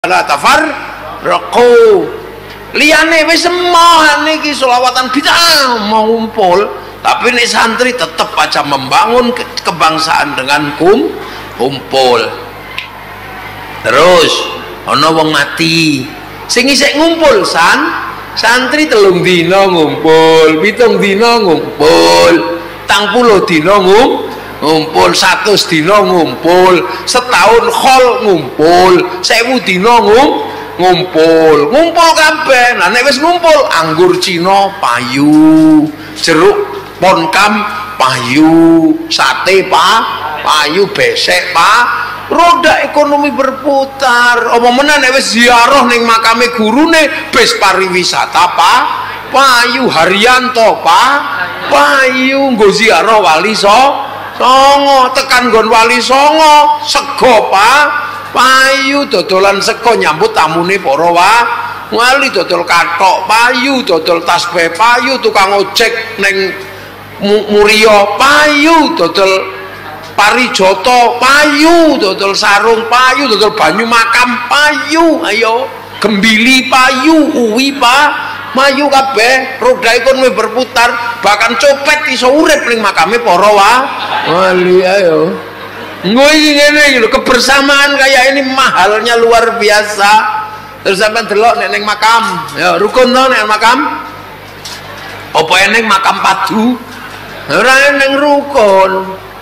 la tafarraqu. Liyane wis semoh niki selawatan bid'ah mau ngumpul, tapi nek santri tetap aja membangun kebangsaan dengan kumpul. Terus ana wong mati sing isih ngumpul santri 3 dina ngumpul, 7 dina ngumpul, 30 dina ngumpul, 100 dina ngumpul, setahun khol ngumpul, 1000 dina ngumpul kabeh. Nah nek wis ngumpul, anggur Cina payu, jeruk ponkam payu, sate payu, besek roda ekonomi berputar. Apa meneh nek wis ziarah ning makame gurune, bis pariwisata payu, Haryanto payu, nggo ziarah Wali Songo, tekan nggon Wali Songo sego payu, dodolan sego nyambut tamune para wali, dodol kathok payu, dodol tasbih payu, tukang ojek ning Muria payu, dodol parijoto payu, dodol sarung payu, dodol banyu makam payu, ayo gembili payu, uwi payu kabeh. Roda ekonomi berputar, bahkan copet iso urip ning makame para wali. Ayo ngene iki lho, kebersamaan kayak ini mahalnya luar biasa. Terus sampean delok nek ning makam, ya rukun to nek makam. Apa eneng makam padu? Ora eneng rukun.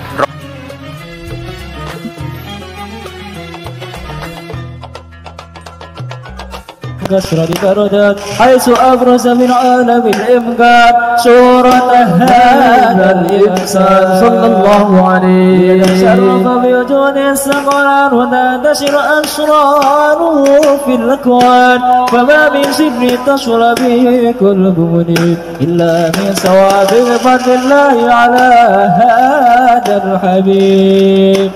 كسرة بردت حيث أبرز من عالم الإمكان صورة هذا الإنسان صلى الله عليه شرف بوجود السقران وتنتشر أسراره في الأكوان فما من سر تشر به كل منيب إلا من ثواب فضل الله على هذا الحبيب.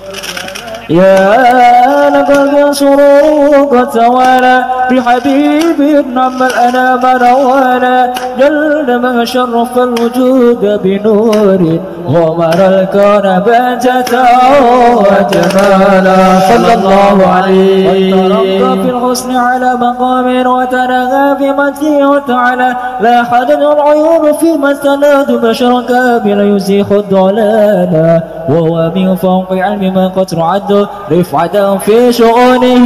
يا لقد سرور قد توالى بحبيب نعم الأنام نوالا جل ما شرف الوجود بنور غمر الكون بهجة وجمالا صلى الله عليه وترقى في الحسن على مقام وترغى في مجده وتعالى لا حدد العيون في مستند بشر كامل يزيخ الضلالا وهو من فوق علم ما قد رعد رفعة في شؤونه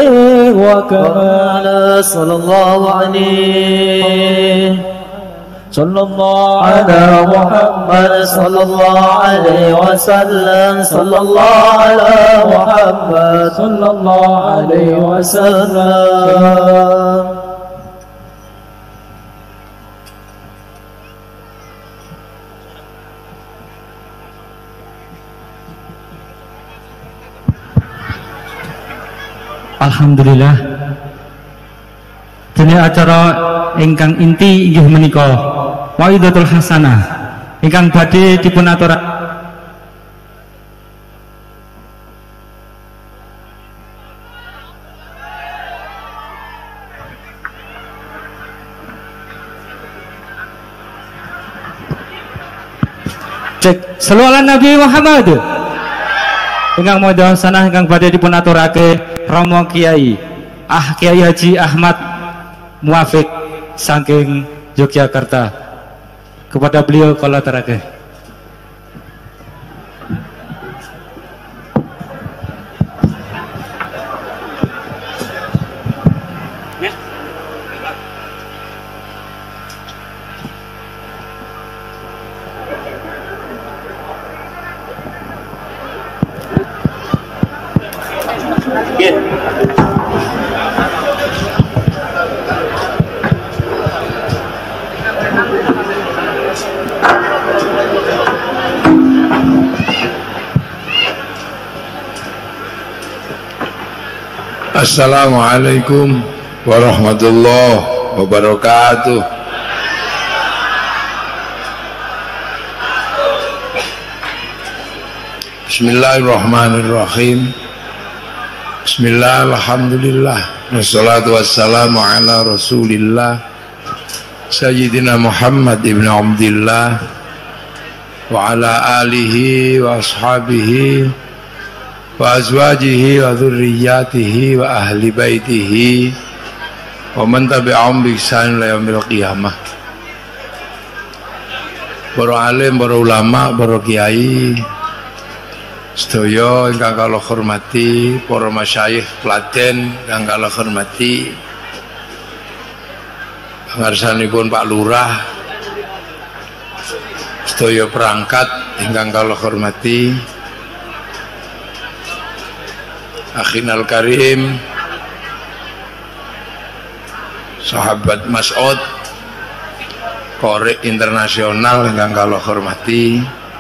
وكمالا صلى الله عليه صلى الله على محمد صلى الله عليه وسلم صلى الله على محمد صلى الله عليه وسلم. Alhamdulillah, dene acara ingkang inti inggih menika Waidatul Hasanah ingkang badhe dipun aturaken cek selawat Nabi Muhammad ingkang Waidatul Hasanah ingkang badhe dipun aturake Romo Kiai Kiai Haji Ahmad Muafiq saking Yogyakarta. Kepada beliau kalau terakhir. Assalamualaikum warahmatullahi wabarakatuh. Bismillahirrahmanirrahim. Bismillah, alhamdulillah, wassalatu wassalamu ala rasulillah Sayyidina Muhammad ibn Abdillah wa ala alihi wa ashabihi wa azwajihi wa dzurriyyatihi wa ahli baitihi wa man tabi'ahum bi ihsan ila yaumil qiyamah. Para alim, para ulama, para kiai sedaya ingkang kula hormati, para masyayikh Klaten ingkang kula hormati, pangarsanipun Pak Lurah, sedaya perangkat ingkang kula hormati, Akhinal Karim, sahabat Mas'ud, Korek internasional ingkang kula hormati,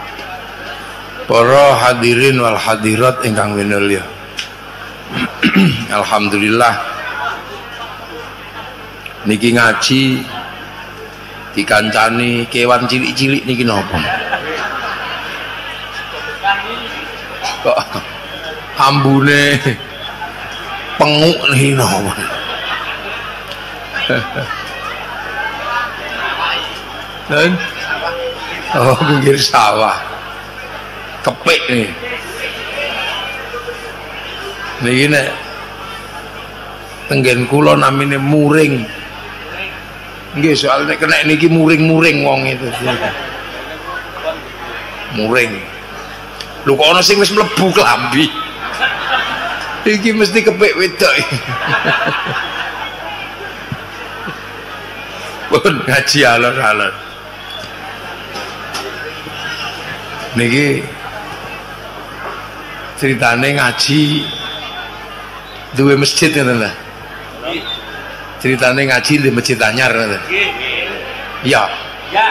para hadirin wal hadirat ingkang winulya. Alhamdulillah niki ngaji dikancani kewan cilik-cilik niki napa? Kok ambune penguk niki napa? Dan oh pinggir sawah kepek nih niki nek tenggen kula namine muring nggih soal nek kena niki muring-muring wong itu muring lho kok ana sing wis mlebu klambi iki mesti kepek wedok pun ngaji alon-alon niki ceritane ngaji duwe masjid ngoten lho. Ceritane ngaji di masjid anyar ngoten. Iya. Ya.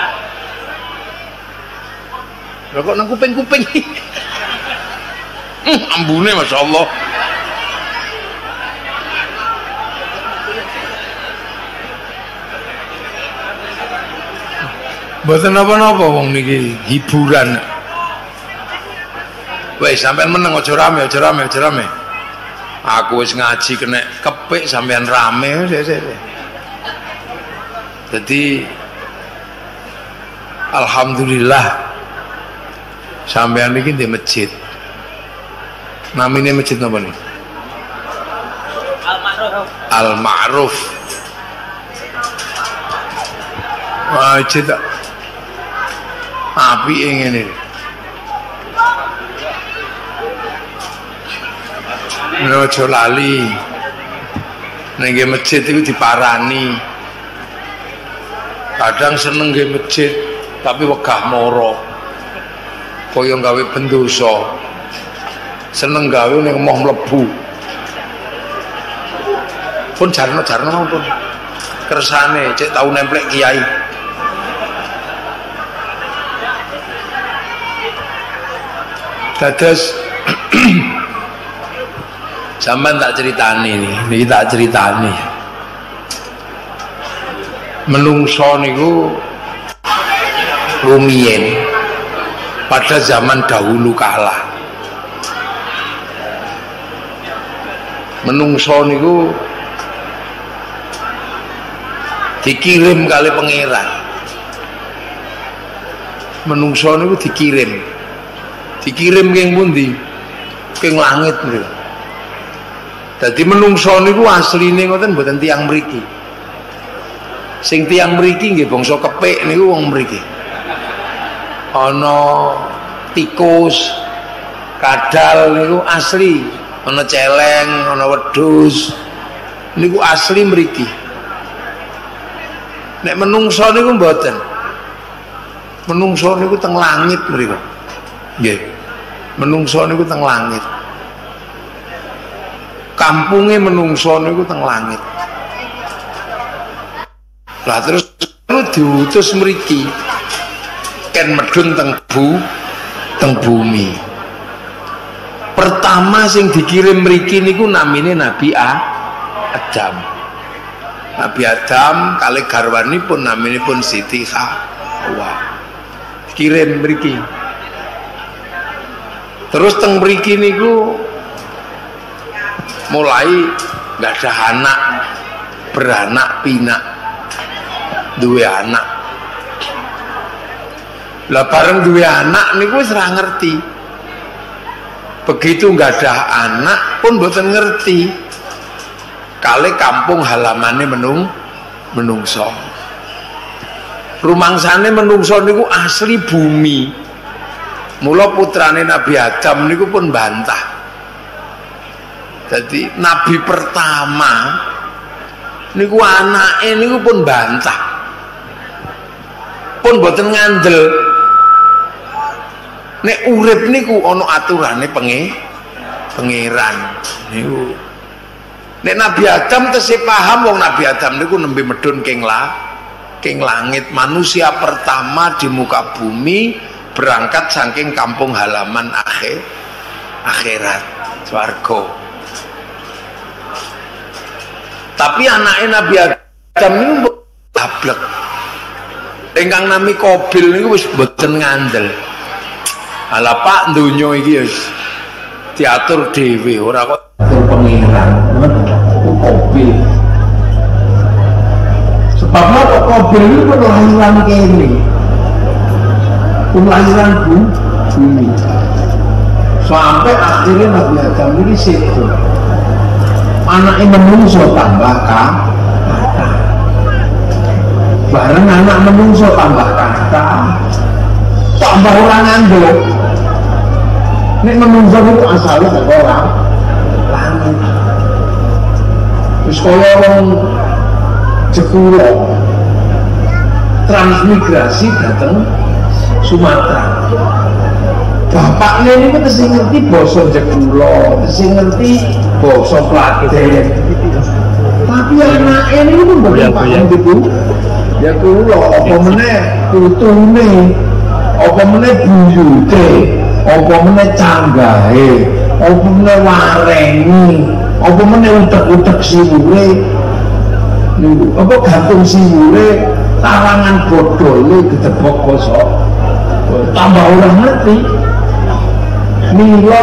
Lha kok nang kuping-kuping. Ambune masyaallah. Mboten napa-napa wong niki hiburan. Wes sampean meneng aja rame, aja rame, aja rame. Aku wis ngaji kena kepik sampean rame. Jadi alhamdulillah sampean iki di masjid. Namine masjid napa nih? Al-Ma'ruf. Masjid api ngene. Ojo lali ning masjid itu diparani. Kadang seneng nggih masjid tapi wegah moro. Kaya gawe pendosa. Seneng gawe ning emoh mlebu. Pun jarno-jarno pun kersane cek tau nemplek kiai. Dados sampean tak ceritani niki tak ceritani. Menungso niku rumiyin pada zaman dahulu kala. Menungso niku dikirim kali pangeran. Menungso niku dikirim keng pundi? Keng langit niku. Dadi menungso niku asline ngoten mboten tiyang mriki. Sing tiyang mriki nggih bangsa kepik niku wong mriki. Ana tikus, kadal niku asli, ana celeng, ana wedhus. Niku asli mriki. Nek menungso niku mboten. Menungso niku teng langit mriku. Nggih. Menungso niku teng langit. Kampunge menungso niku teng langit. Lah terus diutus mriki. Ken medhun teng bumi. Pertama sing dikirim mriki niku namine Nabi Adam. Nabi Adam kali garwanipun naminipun Siti Hawa. Kirim mriki. Terus teng mriki niku mulai nggak ada anak, beranak pinak, duwe anak. Lah bareng duwe anak niku wis ora ngerti. begitu nggak ada anak pun mboten ngerti kali kampung halamannya menungso. Rumangsane menungso niku asli bumi. Mula putrane Nabi Adam niku pun bantah. Jadi nabi pertama niku anake niku pun bantah. Pun boten ngandel. Nek urip niku ana aturane pangeran niku. Nek Nabi Adam tesih paham wong Nabi Adam niku nembe medun king langit, manusia pertama di muka bumi berangkat saking kampung halaman akhirat swarga. Tapi anaknya Nabi Adam niku gablek. Ingkang nami Qabil niku wis boten ngandel. Ala Pak donya iki wis diatur dhewe ora kok pangeran. Qabil. Sebab kok Qabil itu kelahiran kene. Kelahiran bumi. Sampai akhirnya Nabi Adam ini sedo. Anaknya menungso tambah kata. Bareng anak menungso tambah kata. Tambah orang ngandel. Nek menungso itu asalnya dari orang langit. Terus kalau orang Jekulo transmigrasi datang Sumatera. Bapaknya ini kan masih ngerti basa Jekulo, masih ngerti basa Klaten. Tapi anaknya ini pun bukan paham gitu. Jekulo, apa meneh putune, apa meneh buyute, apa meneh canggahe, apa meneh warengi, apa meneh utek-utek siwure. Apa gantung siwure, tarangan bodole gedebok kosok. Tambah orang ngerti. Mila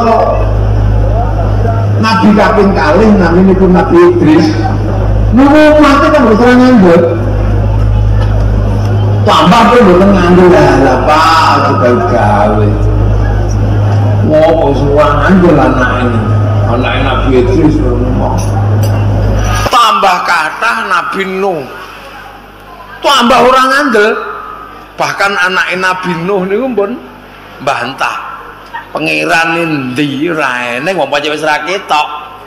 Nabi kaping kalih namanya pun Nabi Idris. Nunggu mati kan berserah ngandut. Tambah pun boten ngandut lah Pak, gawe. Ngopo semua ngandut anak ini. Anak Nabi Idris ngomong. Tambah kata Nabi Nuh. Tambah orang ngandel. Bahkan anak Nabi Nuh niku pun bantah. Pangeran endi raene wong pancen wis ra ketok.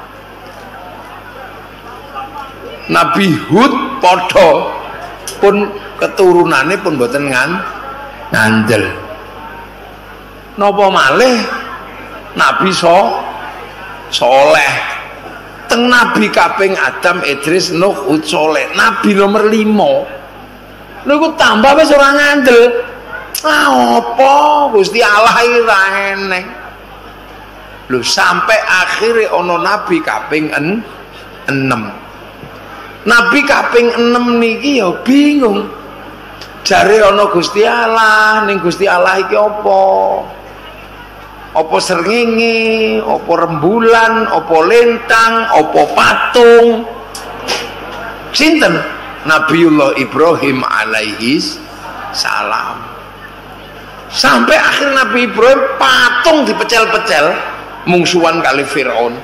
Nabi Hud padha pun keturunane pun mboten ngandel. Napa malih Nabi Soleh. Teng Nabi kaping Adam, Idris, Nuh, Hud, Soleh. Nabi nomor 5. Niku tambah wis ora ngandel. Apa Gusti Allah iki ra eneng. Lho sampai akhirnya ana nabi kaping 6. Nabi kaping 6 niki ya bingung. Jare ana Gusti Allah, ning Gusti Allah iki apa? Apa srengenge, apa rembulan, apa lintang, apa patung? Sinten? Nabiullah Ibrahim alaihi salam. Sampai akhir Nabi Ibrahim patung dipecel-pecel mungsuhan kali Fir'aun.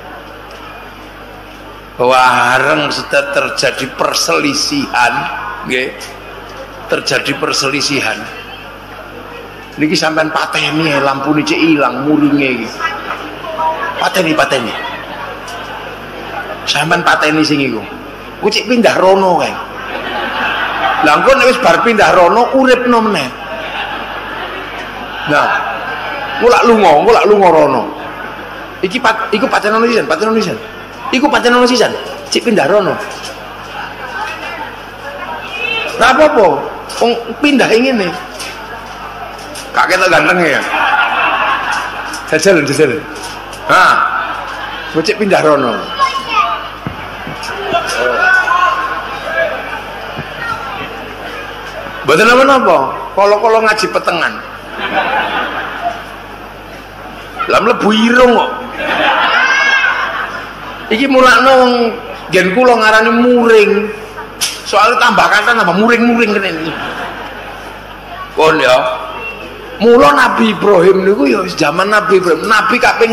Wareng sudah terjadi perselisihan, nggih. Terjadi perselisihan. Niki sampean pateni lampu niki ilang muringe iki. Pateni. Sampean pateni sing iku. Ku cek pindah rono kae. Lah engko nek wis bar pindah rono uripno meneh. Nah, mulak lunga rono. Iku paten sisan. Iku paten sisan. Cik pindah rono. Lah apa-apa? Wong pindah ngene. Kakek tak ganteng ya. Jajal. Hah. Cik pindah rono. Mboten napa-napa. Kala-kala ngaji petengan. Lah mlebu irung kok. Iki mulakno wong gen kula ngarani muring. Soale tambah kata nambah muring-muring kene iki. Kon ya. Mula Nabi Ibrahim niku ya zaman Nabi Ibrahim, Nabi kaping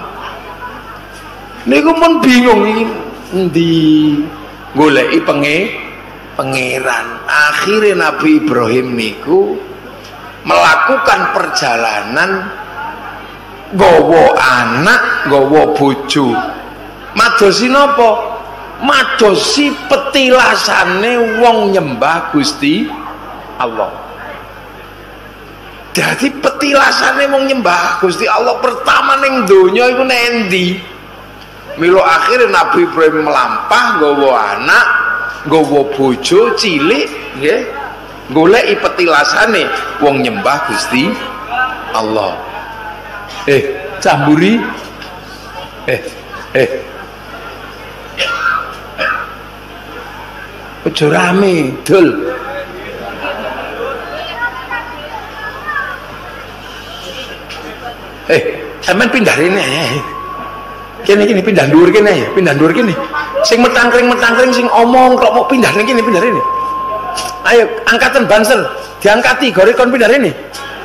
6 niku pun bingung iki endi goleki pangeran. Akhirnya Nabi Ibrahim niku melakukan perjalanan gowo anak, gowo bojo. Madosi napa? Madosi petilasane wong nyembah Gusti Allah. Jadi petilasane wong nyembah Gusti Allah pertama ning donya iku nendi? Milo akhirnya Nabi Ibrahim melampah gowo anak, gowo bojo cilik, nggih. Goleki petilasane wong nyembah Gusti Allah. Camburi. Ojo rame, dul. Sampeyan pindah rene. Kene pindah dhuwur kene, pindah dhuwur kene. Sing metangkring sing omong kok mau pindah ning kene, pindah rene. Ayo angkatan Bansel, diangkati gore kon pindah rene.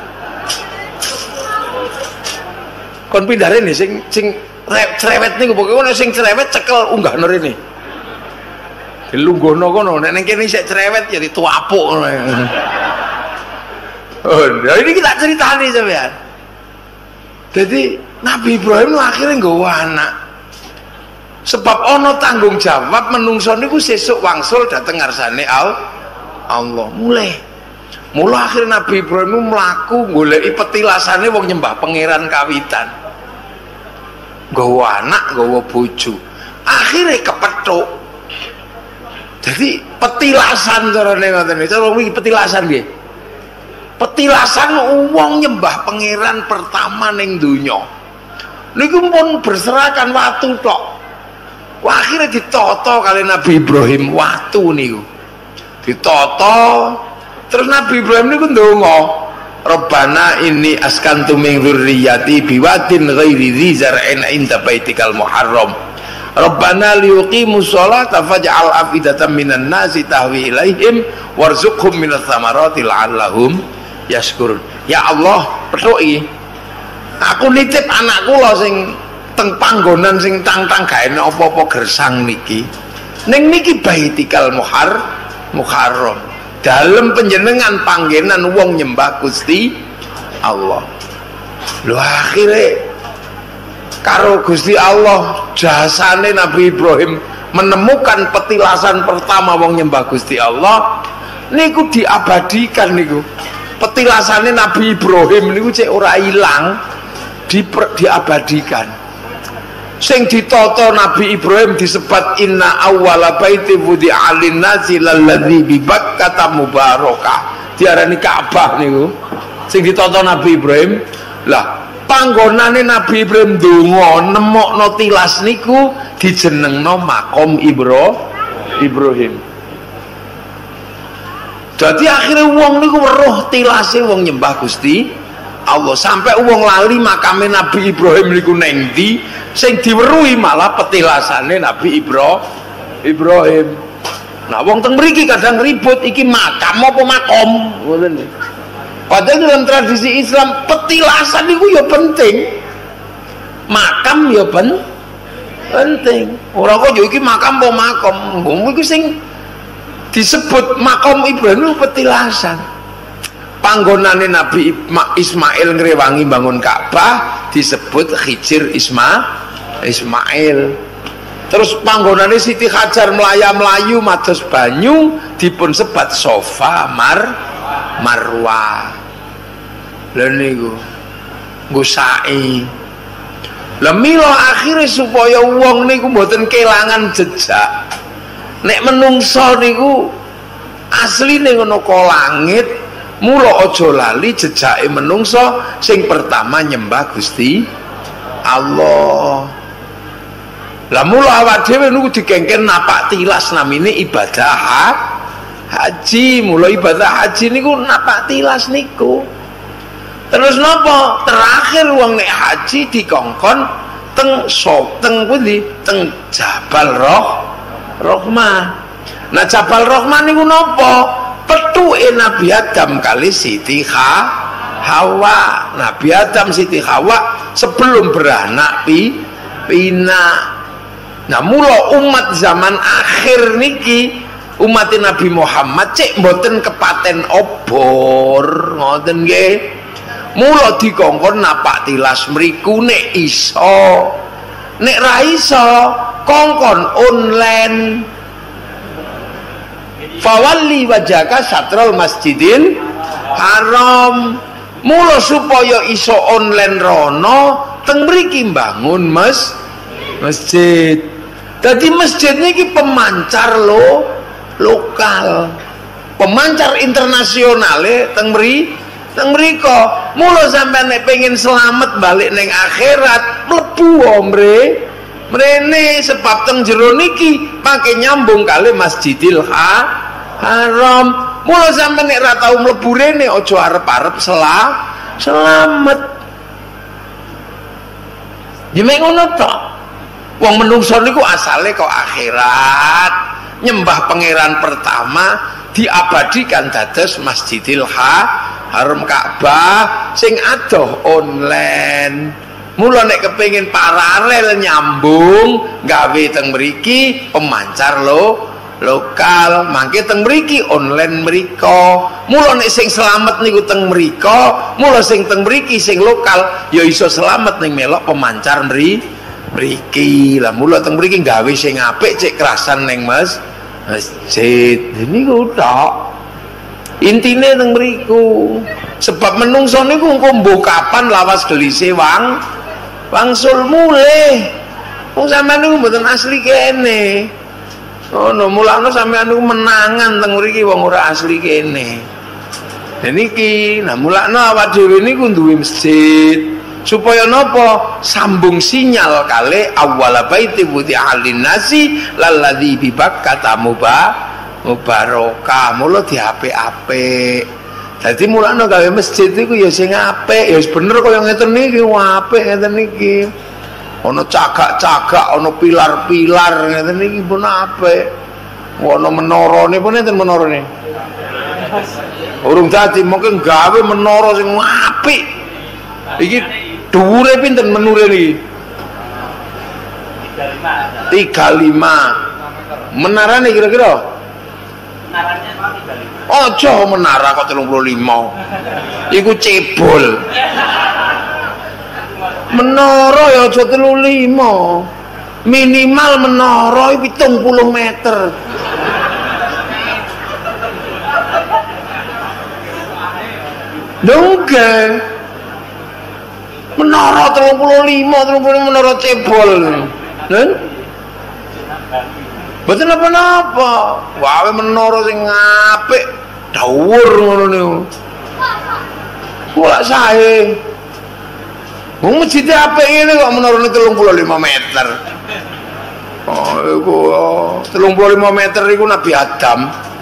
Kon pindah rene sing cerewet niku pokoke sing cerewet cekel unggahno rene. Dilungguhno kono, nek ning kene isih cerewet ya dituapuk ngono. Oh, ini kita ceritani sampean. Jadi Nabi Ibrahim akhirnya nggawa anak. Sebab ono tanggung jawab menungso niku sesuk wangsul dateng ngarsane Allah. Mula akhirnya Nabi Ibrahim mlaku goleki petilasane wong nyembah pangeran kawitan. Nggawa anak, nggawa bojo. Akhirnya kepethuk. Jadi petilasan carane ngoten iki. Cara iki petilasan nggih. Petilasan wong nyembah pangeran pertama ning donya. Niku pun berserakan watu tok. Akhirnya ditata kali Nabi Ibrahim watu niku. Ditata terus Nabi Ibrahim niku ndonga, Rabbana inni askantu min dzurriyyati biwadin ghairi dzi zar'in 'inda baitikal muharram. Rabbana liyuqimus sholata faj'al afidatan minan nasi tahwi ilaihim warzuqhum minats tsamarati la'allahum yashkurun. Ya Allah, pethuki. Aku nitip anakku lho sing teng panggonan sing tang-tang gak enak apa-apa gersang niki. Ning niki baitikal muharram. Dalem panjenengan panggenan wong nyembah Gusti Allah. Lho akhire karo Gusti Allah jasane Nabi Ibrahim menemukan petilasan pertama wong nyembah Gusti Allah niku diabadikan niku. Petilasane Nabi Ibrahim niku cek ora ilang, diabadikan. Sing ditata Nabi Ibrahim disebat inna awwala baiti wudi'a lin-nasi lalladzi bi Bakkah mubarakah. Diarani Ka'bah niku. Sing ditata Nabi Ibrahim. Lah panggonane Nabi Ibrahim donga nemokno tilas niku dijenengno makom Ibrahim. Jadi akhirnya wong niku weruh tilase wong nyembah Gusti Allah sampai wong lali makame Nabi Ibrahim niku neng ndi, sing diweruhi malah petilasane Nabi Ibrahim. Nah wong teng mriki kadang ribut iki makam apa makom ngoten. Padahal dalam tradisi Islam petilasan itu ya penting, makam ya penting. Orang kok iki makam apa makom, itu sing disebut makom Ibrahim itu petilasan. Panggonane Nabi Ismail ngrewangi bangun Ka'bah disebut Hijir Ismail. Terus panggonane Siti Hajar melayu mados banyu dipun sebat Sofa Marwah. Lha niku nggo sa'i. Lah mila akhire supaya wong niku mboten kelangan jejak. Nek menungso niku asline ngono ka langit, mula aja lali jejake menungso sing pertama nyembah Gusti Allah. Lah mula awak dhewe niku digengken napak tilas namine ibadah haji. Mula ibadah haji niku napak tilas niku. Terus napa? Terakhir wong nek haji dikongkon teng pundi? Teng Jabal Rahmah. Nah Jabal Rahmah niku napa? Petuke Nabi Adam kali Siti Hawa. Nabi Adam Siti Hawa sebelum beranak pinak. Nah mula umat zaman akhir niki umat Nabi Muhammad cek mboten kepaten obor ngoten nggih. Mula dikongkon napak tilas mriku nek iso. Nek ra iso kongkon online. Fawalli wajhaka satrul masjidil haram. Mula supaya iso online rono teng mriki mbangun masjid. Dadi masjid niki pemancar lokal. Pemancar internasionale teng mriko. Mula sampean nek pengen selamat balik ning akhirat mlebu mrene sebab teng jero niki pake nyambung kali Masjidil Haram. Mula sampean nek ra tau mlebu rene aja arep-arep selamat. Ya mek ngono tok. Wong menungso niku asale kok akhirat. Nyembah pangeran pertama diabadikan dados Masjidil Haram Ka'bah sing adoh online. Mula nek kepengin paralel nyambung gawe teng mriki pemancar lokal, mangke teng mriki online mriko. Mula nek sing selamat niku teng mriko, mula sing teng mriki sing lokal ya iso selamat ning melok pemancar mriki. Lah mula teng mriki gawe sing apik cek kerasan ning masjid. Niku tok. Intine teng mriku. Sebab menungso niku engko mbok kapan lawas gelise wangsul mulih. Wong sampean niku mboten asli kene. Ono mulane sampean niku menangan teng mriki wong ora asli kene. Lah niki, nah mulane awak dhewe niku duwe masjid. Supaya napa? Sambung sinyal kali awwala baiti wudi'a lin-nasi lalladzi bi Bakkah mubarakah. Mula diapik-apik. Dadi mulane gawe masjid iku ya sing apik, ya wis bener kaya ngeten niki, apik ngeten niki. Ana cagak-cagak, ana pilar-pilar ngeten niki pun apik. Ana menarane pun enten menarane. Urung dadi mungkin gawe menara sing apik. Iki dhuwure pinten menure niki? 35. Menarane kira-kira? Menaranya 35. Aja menara kok 35. Iku cebol. Menara ya aja 35. Minimal menara 70 meter. Dongke. Menara 35 menara cebol. Nen? Betul apa-apa. Wae menara sing apik, dhuwur ngono niku. Kok sae. Wong masjid apik ngene kok menarane 35 meter. Oh, iku 35 meter iku Nabi Adam.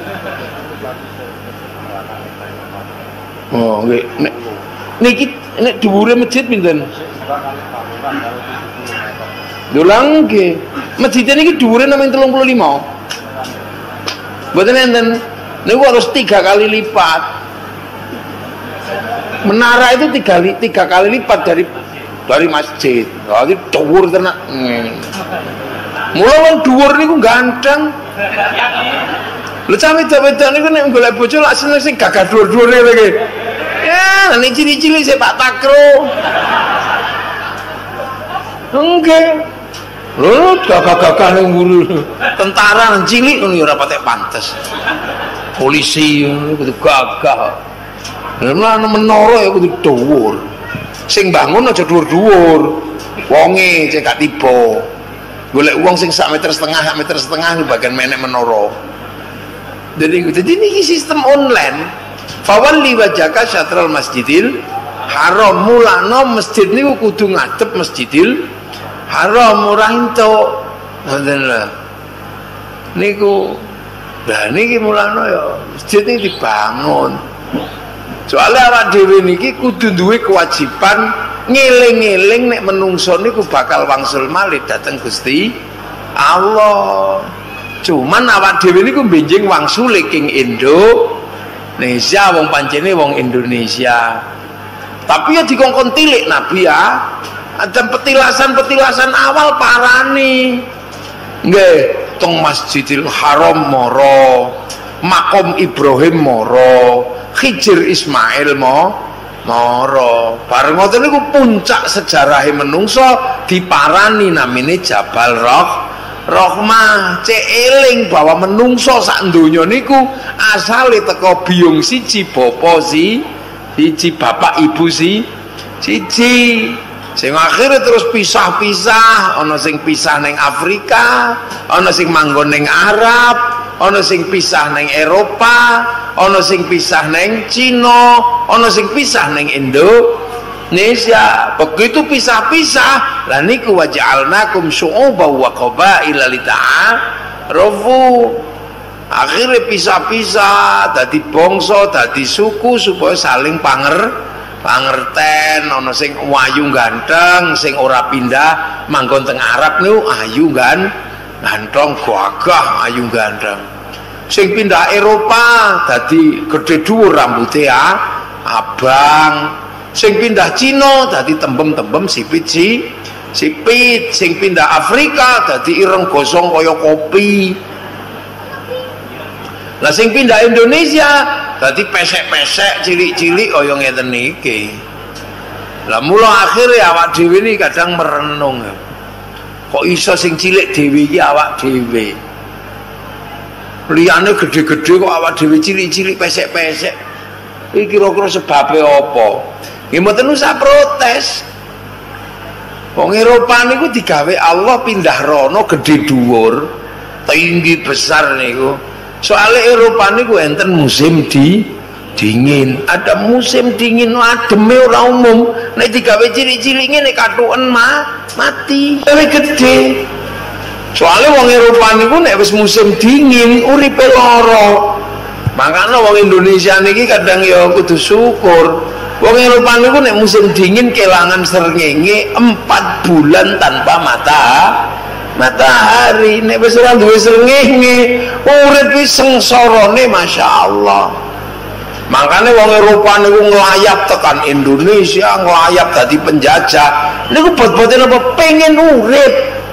Oh, nggih. Niki nek dhuwure masjid pinten? Dulang nggih. Masjid niki dhuwure namung 35. Mboten enten. Niku harus 3 kali lipat. Menara itu 3 kali lipat dari masjid. Jadi dhuwur tenan. Mula wong dhuwur niku ganteng. Lha cawe-cawe niku nek golek bojo lak seneng sing gagah dhuwur-dhuwur ngene iki. Ya, nek cilik-cilik sepak takraw. Nggih. Lho, gagah-gagah ning mburu. Tentara cilik ngono ya ora patek pantes. Polisi kudu gagah. Lah menara ya kudu dhuwur. Sing bangun aja dhuwur-dhuwur. Wonge cek gak tiba. Golek wong sing 1,5 meter, 1,5 meter bagian menek menara. Jadi niki sistem online. Fawalli wajhaka syatral Masjidil Haram. Mulana masjid niku kudu ngadep Masjidil Haram, ora entuk. Ngoten lho. Niku lah niki mulana ya masjid iki dibangun. Soale awak dhewe niki kudu duwe kewajiban ngeling-eling nek menungso niku bakal wangsul malih dhateng Gusti Allah. Cuman awak dhewe niku benjing wangsule king Indonesia, wong pancene wong Indonesia. Tapi ya dikongkon tilik Nabi ya. Ada petilasan-petilasan awal parani. Nggih, teng Masjidil Haram moro, Makom Ibrahim moro, Khijir Ismail moro. Bareng ngoten niku puncak sejarahe menungso diparani namine Jabal Rahmah. Cek eling bahwa menungso sak donya niku asale teko biyung siji bapa siji bapak ibu siji. Sing akhirnya terus pisah-pisah, ana sing pisah ning Afrika, ana sing manggon ning Arab, ana sing pisah ning Eropa, ana sing pisah ning Cina, ana sing pisah ning Indonesia. Begitu pisah-pisah, lah niku waja'alnakum syu'uban wa qabaila lita'arafu. Akhirnya pisah-pisah, dadi bangsa, dadi suku supaya saling pangerten. Ana sing ayu ganteng, sing ora pindah manggon teng Arab niku ayu ganteng gagah ayu ganteng. Sing pindah Eropa dadi gedhe dhuwur rambuté abang. Sing pindah Cina dadi tembem-tembem sipit. Sing pindah Afrika dadi ireng gosong kaya kopi. Lah sing pindah Indonesia dadi pesek-pesek cilik-cilik kaya ngeten iki. Lah mula akhire awak dhewe iki kadang merenung. Kok iso sing cilik dhewe iki awak dhewe. Liyane gede-gede kok awak dhewe cilik-cilik pesek-pesek. Iki kira-kira sebabe apa? Nggih mboten usah protes. Wong Eropa niku digawe Allah pindah rono gede dhuwur, tinggi besar niku. Soalnya Eropa niku enten musim dingin, ada musim dingin ademe ora umum. Nek digawe cilik-cilik ngene katuken mati. Dewe gede. Soalnya wong Eropa niku nek wis musim dingin uripe lara. Makanya wong Indonesia niki kadang ya kudu syukur. Wong Eropa niku nek musim dingin kelangan srengenge 4 bulan tanpa matahari. Nek wis ora duwe srengenge urip wis sengsarane masyaallah. Makanya wong Eropa niku nglayap tekan Indonesia, nglayap dadi penjajah. Niku bot-bote napa pengen urip.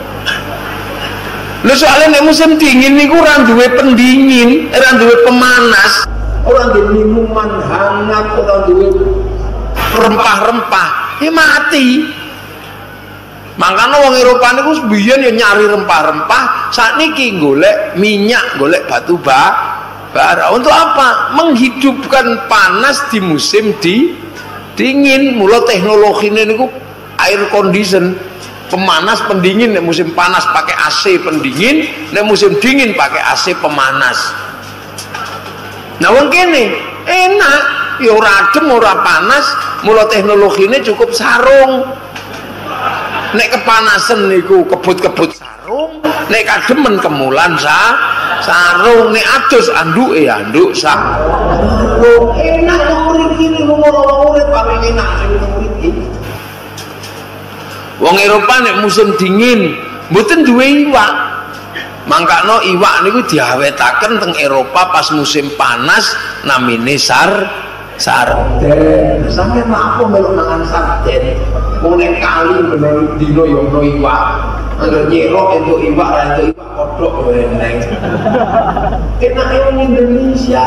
Lha soalnya nek musim dingin niku ora duwe pendingin, ora duwe pemanas, ora duwe minuman hangat, ora duwe rempah-rempah, mati. Makanya wong Eropa niku biyen ya nyari rempah-rempah, sakniki golek minyak, golek batu bara. Untuk apa? Menghidupkan panas di musim dingin. Mula teknologine niku air condition, pemanas pendingin. Nek musim panas pakai AC pendingin, nek musim dingin pakai AC pemanas. Nah wong kene enak, ya ora adem ora panas, mula teknologine cukup sarung. Nek kepanasan niku kebut-kebut sarung, nek kademen kemulan sarung, nek adus anduke anduk sarung. Enak urip iki ngono urip paling enak sing urip iki. Wong Eropa nek musim dingin mboten duwe iwak. Mangkano iwak niku diawetaken teng Eropa pas musim panas namine sarden. Sampe apa melok nangan sarden? Wong nek kali bener dino yo ono iwak. Angger nyerok entuk iwak ra entuk iwak kodhok weneng. Kenake wong Indonesia.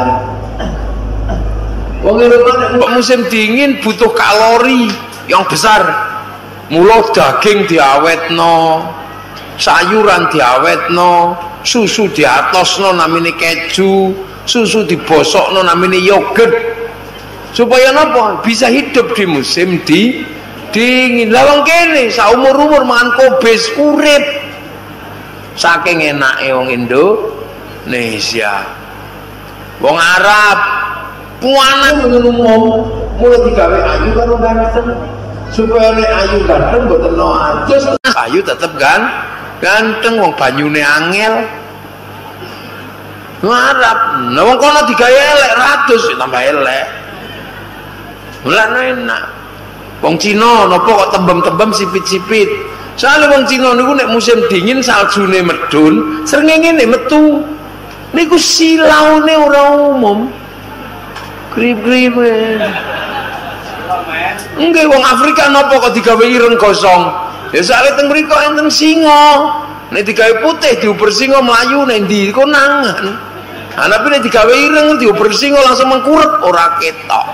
Wong Eropa nek musim dingin butuh kalori yang besar. Mula daging diawetno, sayuran diawetno, susu diatosno namine keju, susu dibosokno namine yogurt. Supaya napa? Bisa hidup di musim dingin. Lah wong kene saumur-umur mangan kobis urip. Saking enake wong Indonesia. Wong Arab puanan umum mulai digawe ayu karo ganteng. Supaya nek ayu ganteng mboten no ajus, ayu tetep ganteng wong banyune angel. Wong Arab, nah wong kono digawe elek ratus tambah elek. Mulane enak. Wong Cina napa kok tembem-tembem sipit-sipit. Soale wong Cina niku nek musim dingin saljune medhun, srengenge metu. Niku silaune ora umum. Grip-grip. Nggih wong Afrika napa kok digawe ireng gosong? Ya soalé teng mriku enten singa. Nek digawe putih diuber singa mlayu nek ndi konangan. Ana nek digawe ireng diuber singa langsung mengkurep ora ketok.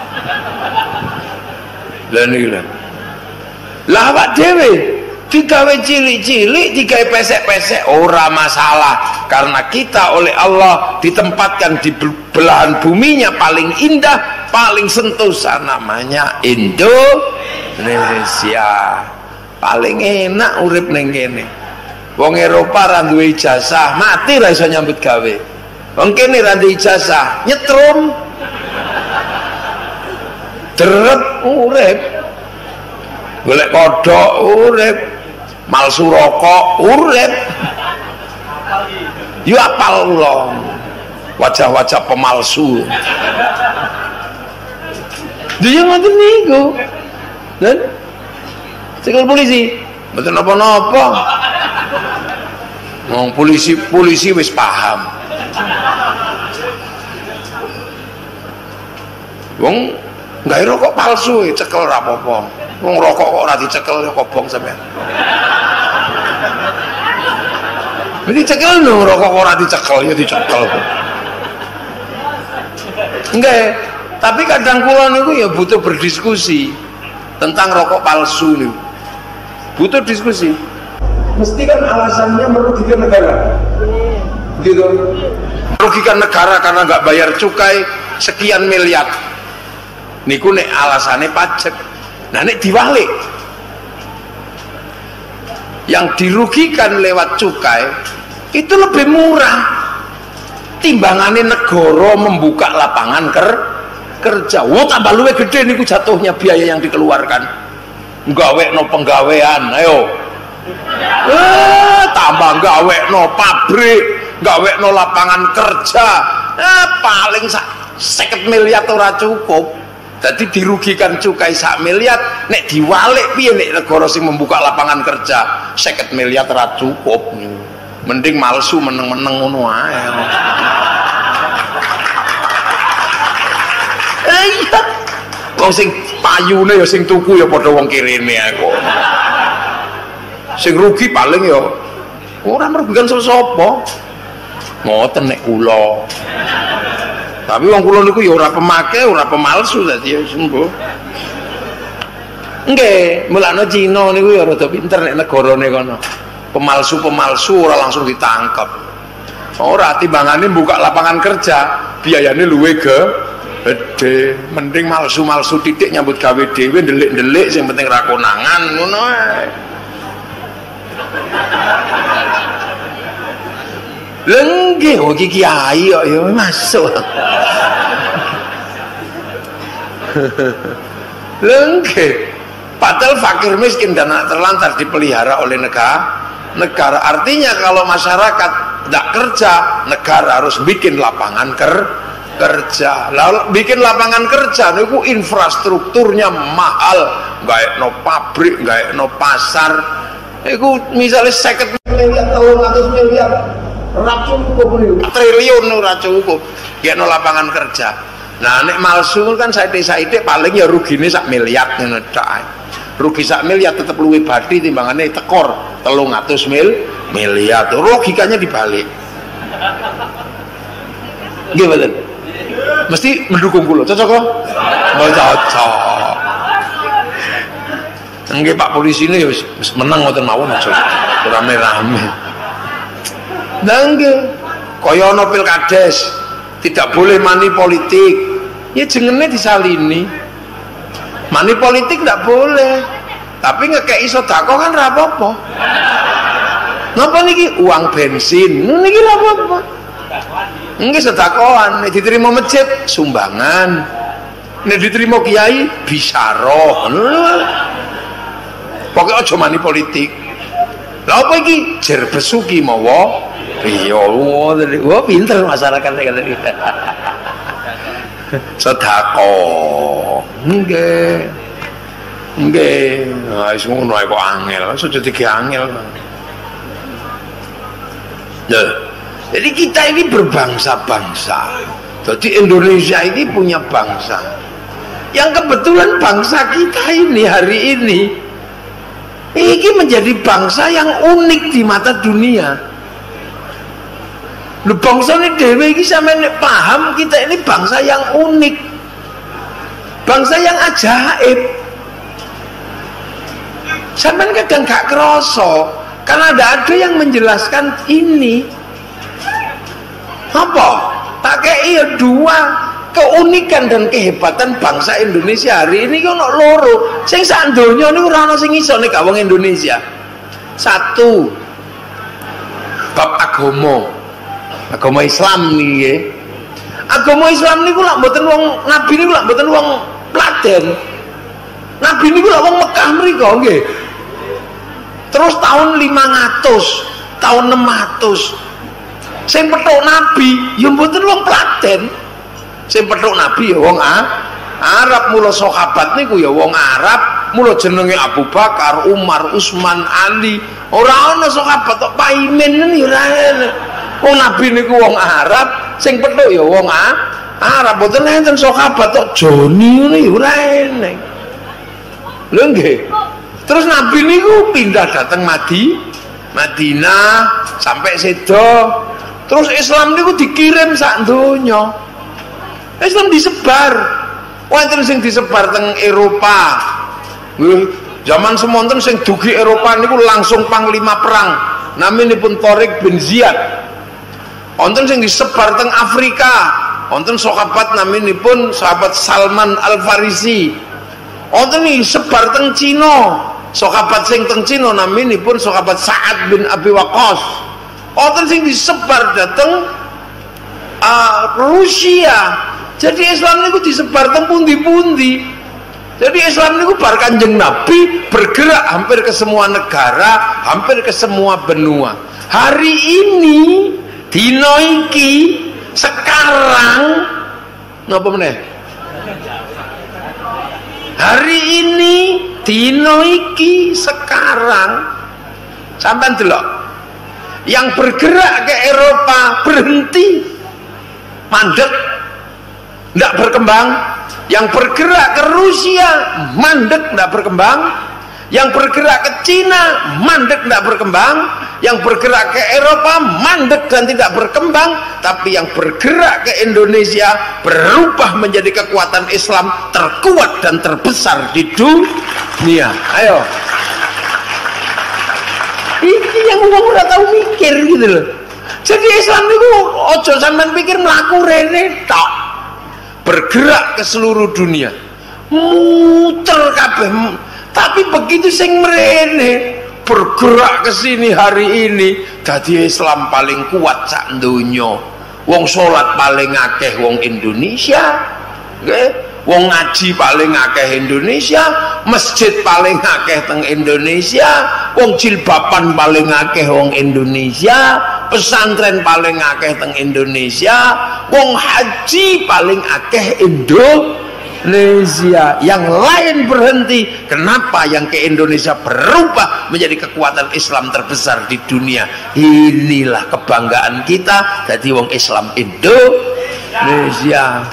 Lah niki lho. Lah awak dhewe digawe cilik-cilik, digawe pesek-pesek ora masalah karena kita oleh Allah ditempatkan di belahan buminya paling indah, paling sentosa namanya Indonesia. Paling enak urip ning kene. Wong Eropa ra duwe ijazah, mati ra iso nyambut gawe. Wong kene ra duwe ijazah, nyetrum. Deret urip. Golek kodhok urip. Malsu rokok urip. Yo apal kula. Wajah-wajah pemalsu. Dia ngoten niku. Dan cekel polisi, mboten napa-napa. Wong polisi wis paham. Wong gawe rokok palsu cekel ora apa-apa. Wong rokok kok ora dicekel ya kobong sampean. Berarti cekel no rokok kok ora dicekel ya dicekel. Enggak, tapi kadang kula niku ya butuh berdiskusi tentang rokok palsu niku. Butuh diskusi. Mesti kan alasannya merugikan negara. Gitu. Merugikan negara karena nggak bayar cukai sekian miliar. Niku nek alasannya pajak. Nah nek diwalik, yang dirugikan lewat cukai itu lebih murah timbangannya negara membuka lapangan kerja. Wah tambah luwih gede niku jatuhnya biaya yang dikeluarkan. Gawe no penggawean, ayo. Tambah gawe no pabrik, gawe no lapangan kerja. Paling 50 miliar ora cukup. Jadi dirugikan cukai 1 miliar, nek diwalik piye nek negara sing membuka lapangan kerja 50 miliar ora cukup. Mending malsu meneng-meneng ngono ae. Iya. Wong sing payune ya sing tuku ya padha wong kirene aku. Sing rugi paling ya ora merugikan sapa. Ngoten nek kula. Tapi wong kula niku ya ora pemake, ora pemalsu dadi ya sembuh. Nggih, mulane Cina niku ya rada pinter nek negarane kono. Pemalsu-pemalsu ora langsung ditangkap. Ora timbangane buka lapangan kerja, biayane luwih gede. Mending malsu-malsu titik nyambut gawe dhewe ndelik-ndelik sing penting ra konangan ngono ae. Lenggih oh iki kiai kok ya masuk. Lenggih. Padahal fakir miskin dan anak terlantar dipelihara oleh negara. Artinya kalau masyarakat tidak kerja, negara harus bikin lapangan kerja. Lalu bikin lapangan kerja niku infrastrukturnya mahal, gawe no pabrik, gawe no pasar. Iku misalnya 50 miliar, 300 miliar. Ora cukup niku. Triliun ora cukup. Ya no lapangan kerja. Nah nek malsu kan saithik-saithik paling ya rugine 1 miliar ngono tok ae. Rugi 1 miliar tetep luwih bathi timbangane tekor 300 miliar. Logikanya dibalik. Nggih mboten. Mesti mendukung kula. Cocok kok? Cocok. Nggih Pak polisi ini wis menang ngoten mawon aja. Rame-rame. Nggih, kaya ana pilkades, tidak boleh money politik. Ya jengene disalini. Money politik tidak boleh. Tapi ngekeki sedekah kan ora apa-apa. Napa niki uang bensin? Niki ora apa-apa. Nggih sedekahan, nek diterima masjid sumbangan. Nek diterima kiai bisyarah. Pokoke aja money politik. Lah apa iki? Jer besuki mawa. Iya, wah pinter masyarakat kali. Sedekah. Nggih. Nah, wis ngono ae kok angel. Aja dadi angel. Nah, jadi kita ini berbangsa-bangsa. Jadi Indonesia ini punya bangsa. yang kebetulan bangsa kita ini hari ini menjadi bangsa yang unik di mata dunia. Lu bangsa ini dewe ini sampai paham kita ini bangsa yang unik, bangsa yang ajaib. Sampai kadang gak kerasa karena ada yang menjelaskan ini apa pakai dua keunikan dan kehebatan bangsa Indonesia hari ini ono loro sing sak donya niku ora ana sing iso nek wong Indonesia. Satu, bab agama Islam niki. Agama Islam niku lak mboten wong nabi niku lak mboten wong Klaten. Nabi niku lak wong Mekah mriku nggih. Terus tahun 500, tahun 600 sing petuk nabi ya mboten wong Klaten. Sing petuk nabi ya wong Arab, mula sahabat niku ya wong Arab, mula jenenge Abu Bakar, Umar, Utsman, Ali. Ora ana sahabat tok paimen ya ora ana. Wong nabi niku wong Arab, sing petuk ya wong Arab. Mboten enten sahabat tok Joni ngono ya ora eneng. Lho nggih. Terus nabi niku pindah dateng Madinah sampai sedo. Terus Islam niku dikirim sak donya. Islam disebar. Wonten sing disebar teng Eropa. Zaman semonten sing dugi Eropa niku langsung panglima perang. Naminipun Tariq bin Ziyad. Wonten sing disebar teng Afrika. Wonten sahabat naminipun sahabat Salman Al-Farisi. Wonten disebar teng Cina. Sahabat sing teng Cina naminipun sahabat Sa'ad bin Abi Waqqas. Wonten sing disebar dateng Rusia. Jadi Islam niku disebar teng pundi-pundi. Jadi Islam niku bar Kanjeng Nabi bergerak hampir ke semua negara, hampir ke semua benua. Hari ini dino iki sekarang napa meneh? Hari ini dino iki sekarang sampean delok. Yang bergerak ke Eropa berhenti, mandek, tidak berkembang. Yang bergerak ke Rusia mandek, tidak berkembang. Yang bergerak ke Cina mandek, tidak berkembang. Yang bergerak ke Eropa mandek dan tidak berkembang. Tapi yang bergerak ke Indonesia berubah menjadi kekuatan Islam terkuat dan terbesar di dunia. Ayo, ini yang orang udah tahu mikir gitu loh. Jadi Islam itu ojo sampean pikir mlaku rene tok. Bergerak ke seluruh dunia, muter kabeh. Tapi begitu sing mrene bergerak ke sini hari ini, dadi Islam paling kuat sak donya. Wong salat paling akeh wong Indonesia, nggih. Wong ngaji paling akeh Indonesia, masjid paling akeh teng Indonesia, wong jilbaban paling akeh wong Indonesia, pesantren paling akeh teng Indonesia, wong haji paling akeh Indonesia. Yang lain berhenti. Kenapa? Yang ke Indonesia berubah menjadi kekuatan Islam terbesar di dunia. Inilah kebanggaan kita jadi wong Islam Indonesia.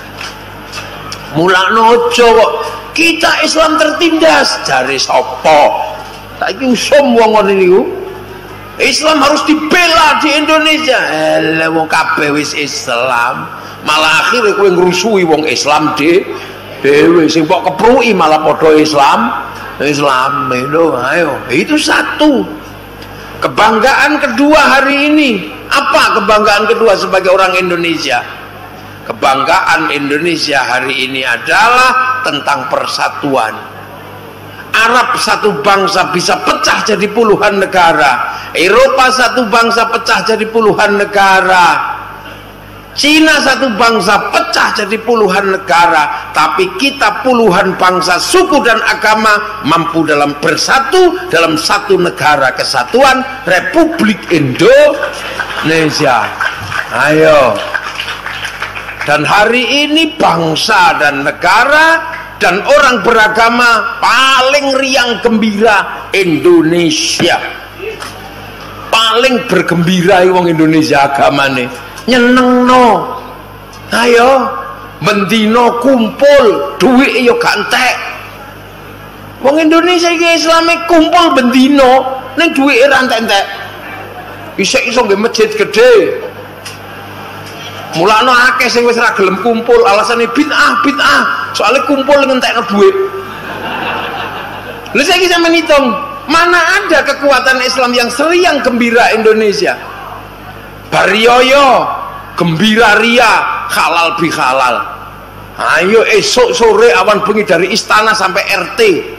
Mulakno ojo kok kita Islam tertindas jare sapa? Saiki usum wong ngene niku. Islam harus dibela di Indonesia. Eleh wong kabeh wis Islam, malah akhire kowe ngrusuhi wong Islam dhewe sing kok kepruki malah padha Islam lho. Ayo, itu satu. Kebanggaan kedua hari ini. Apa kebanggaan kedua sebagai orang Indonesia? Kebanggaan Indonesia hari ini adalah tentang persatuan. Arab satu bangsa bisa pecah jadi puluhan negara. Eropa satu bangsa pecah jadi puluhan negara. Cina satu bangsa pecah jadi puluhan negara. Tapi kita puluhan bangsa, suku dan agama mampu dalam bersatu dalam satu negara kesatuan Republik Indonesia. Ayo. Dan hari ini bangsa dan negara dan orang beragama paling riang gembira Indonesia. Paling bergembira wong Indonesia agamane. Nyenengno. Ayo, bendino kumpul duit yo gak entek. Wong Indonesia iki Islame kumpul bendino ning duit ra entek-entek. Iso nggih masjid gede. Mulane akeh sing wis ra gelem kumpul alasane bid'ah. Soale kumpul ngentekno duit. Lha saiki sampeyan hitung, mana ada kekuatan Islam yang seriang gembira Indonesia? Bariyoyo, gembira ria, halal bihalal. Ayo esok sore awan bengi dari istana sampai RT.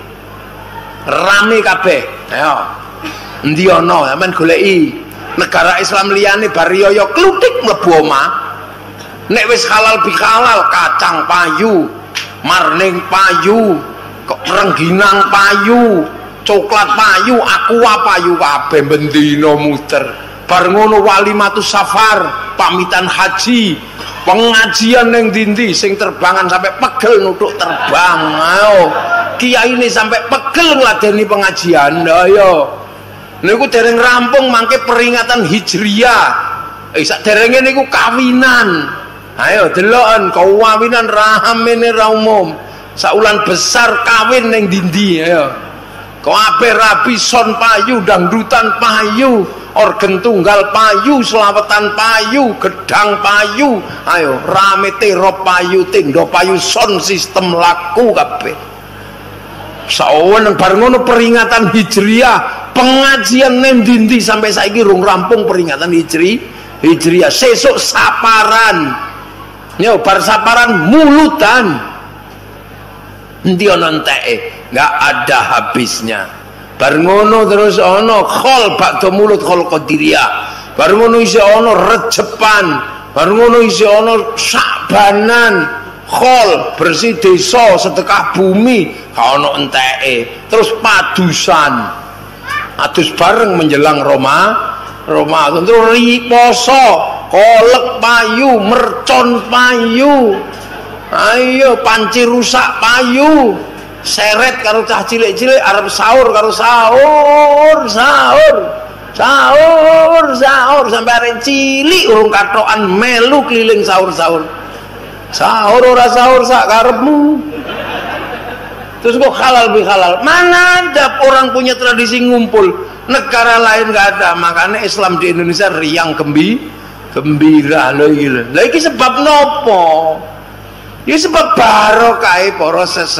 Rame kabeh. Ayo. Endi ana sampean goleki negara Islam liyane bariyoyo klutik mlebu omah. Nek wis halal bihalal, kacang payu, marning payu, rengginang payu, coklat payu, aqua payu kabeh bendina muter. Bar ngono walimatus safar, pamitan haji, pengajian ning ndi sing terbangan sampai pegel nutuk terbang. Ayo, kiai ini sampai pegel ngladeni pengajian. Ayo. Niku dereng rampung mangke peringatan Hijriyah. Saderenge niku kawinan. Ayo deloken kawinan rahamene ra umum. Saulan besar kawin ning ndi ayo. Kabeh rabi son payu, dangdutan payu, organ tunggal payu, selawatan payu, gedang payu. Ayo rame terop payu, tendo payu, son sistem laku kabeh. Sawen bar ngono peringatan Hijriyah, pengajian ning ndi sampai saiki rung rampung peringatan Hijriyah. Sesuk saparan. Yo bar saparan mulutan. Endi ana enteke, enggak ada habisnya. Bar ngono terus ana khol bakdo mulut khol qadiriyah. Bar ngono isih ana rejepan, bar ngono isih ana sakbanan, khol bersih desa, sedekah bumi, gak ana enteke. Terus padusan. Adus bareng menjelang Ramadan. Terus poso, kolek payu, mercon payu. Ayo panci rusak payu, seret karo cah cilik-cilik arep sahur karo sahur sampai arek cilik urung katokan melu keliling sahur ora sahur sak karepmu. Terus kok halal bihalal, mana ada orang punya tradisi ngumpul, negara lain gak ada. Makanya Islam di Indonesia riang gembira loh gitu. Lagi sebab nopo? Ya sebab barokah para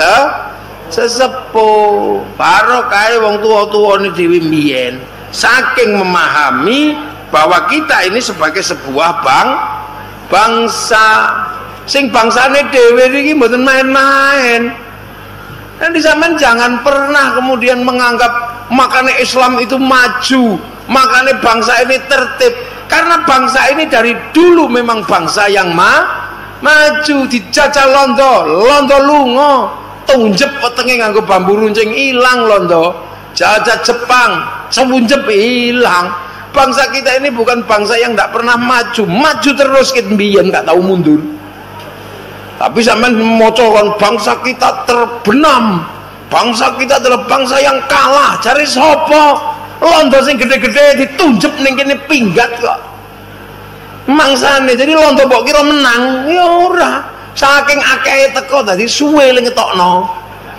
sesepuh, barokah wong tua-tua ini dewi mbiyen saking memahami bahwa kita ini sebagai sebuah bangsa sing bangsane dhewe iki mboten main-main. Dan di zaman jangan pernah kemudian menganggap makanya Islam itu maju, makanya bangsa ini tertib, karena bangsa ini dari dulu memang bangsa yang maju. Dijajah londo lunga tunjep wetenge nganggo bambu runcing ilang londo. Jajah Jepang semunjep ilang. Bangsa kita ini bukan bangsa yang tidak pernah maju terus ket mbiyen gak tahu mundur. Tapi sampean maca kon bangsa kita terbenam, bangsa kita adalah bangsa yang kalah. Cari sapa? Londo sing gede-gede ditunjep ning kene pinggat kok mangsane. Jadi londo mbok kira menang ya ora, saking akehe teko dadi suwe le ngetokno.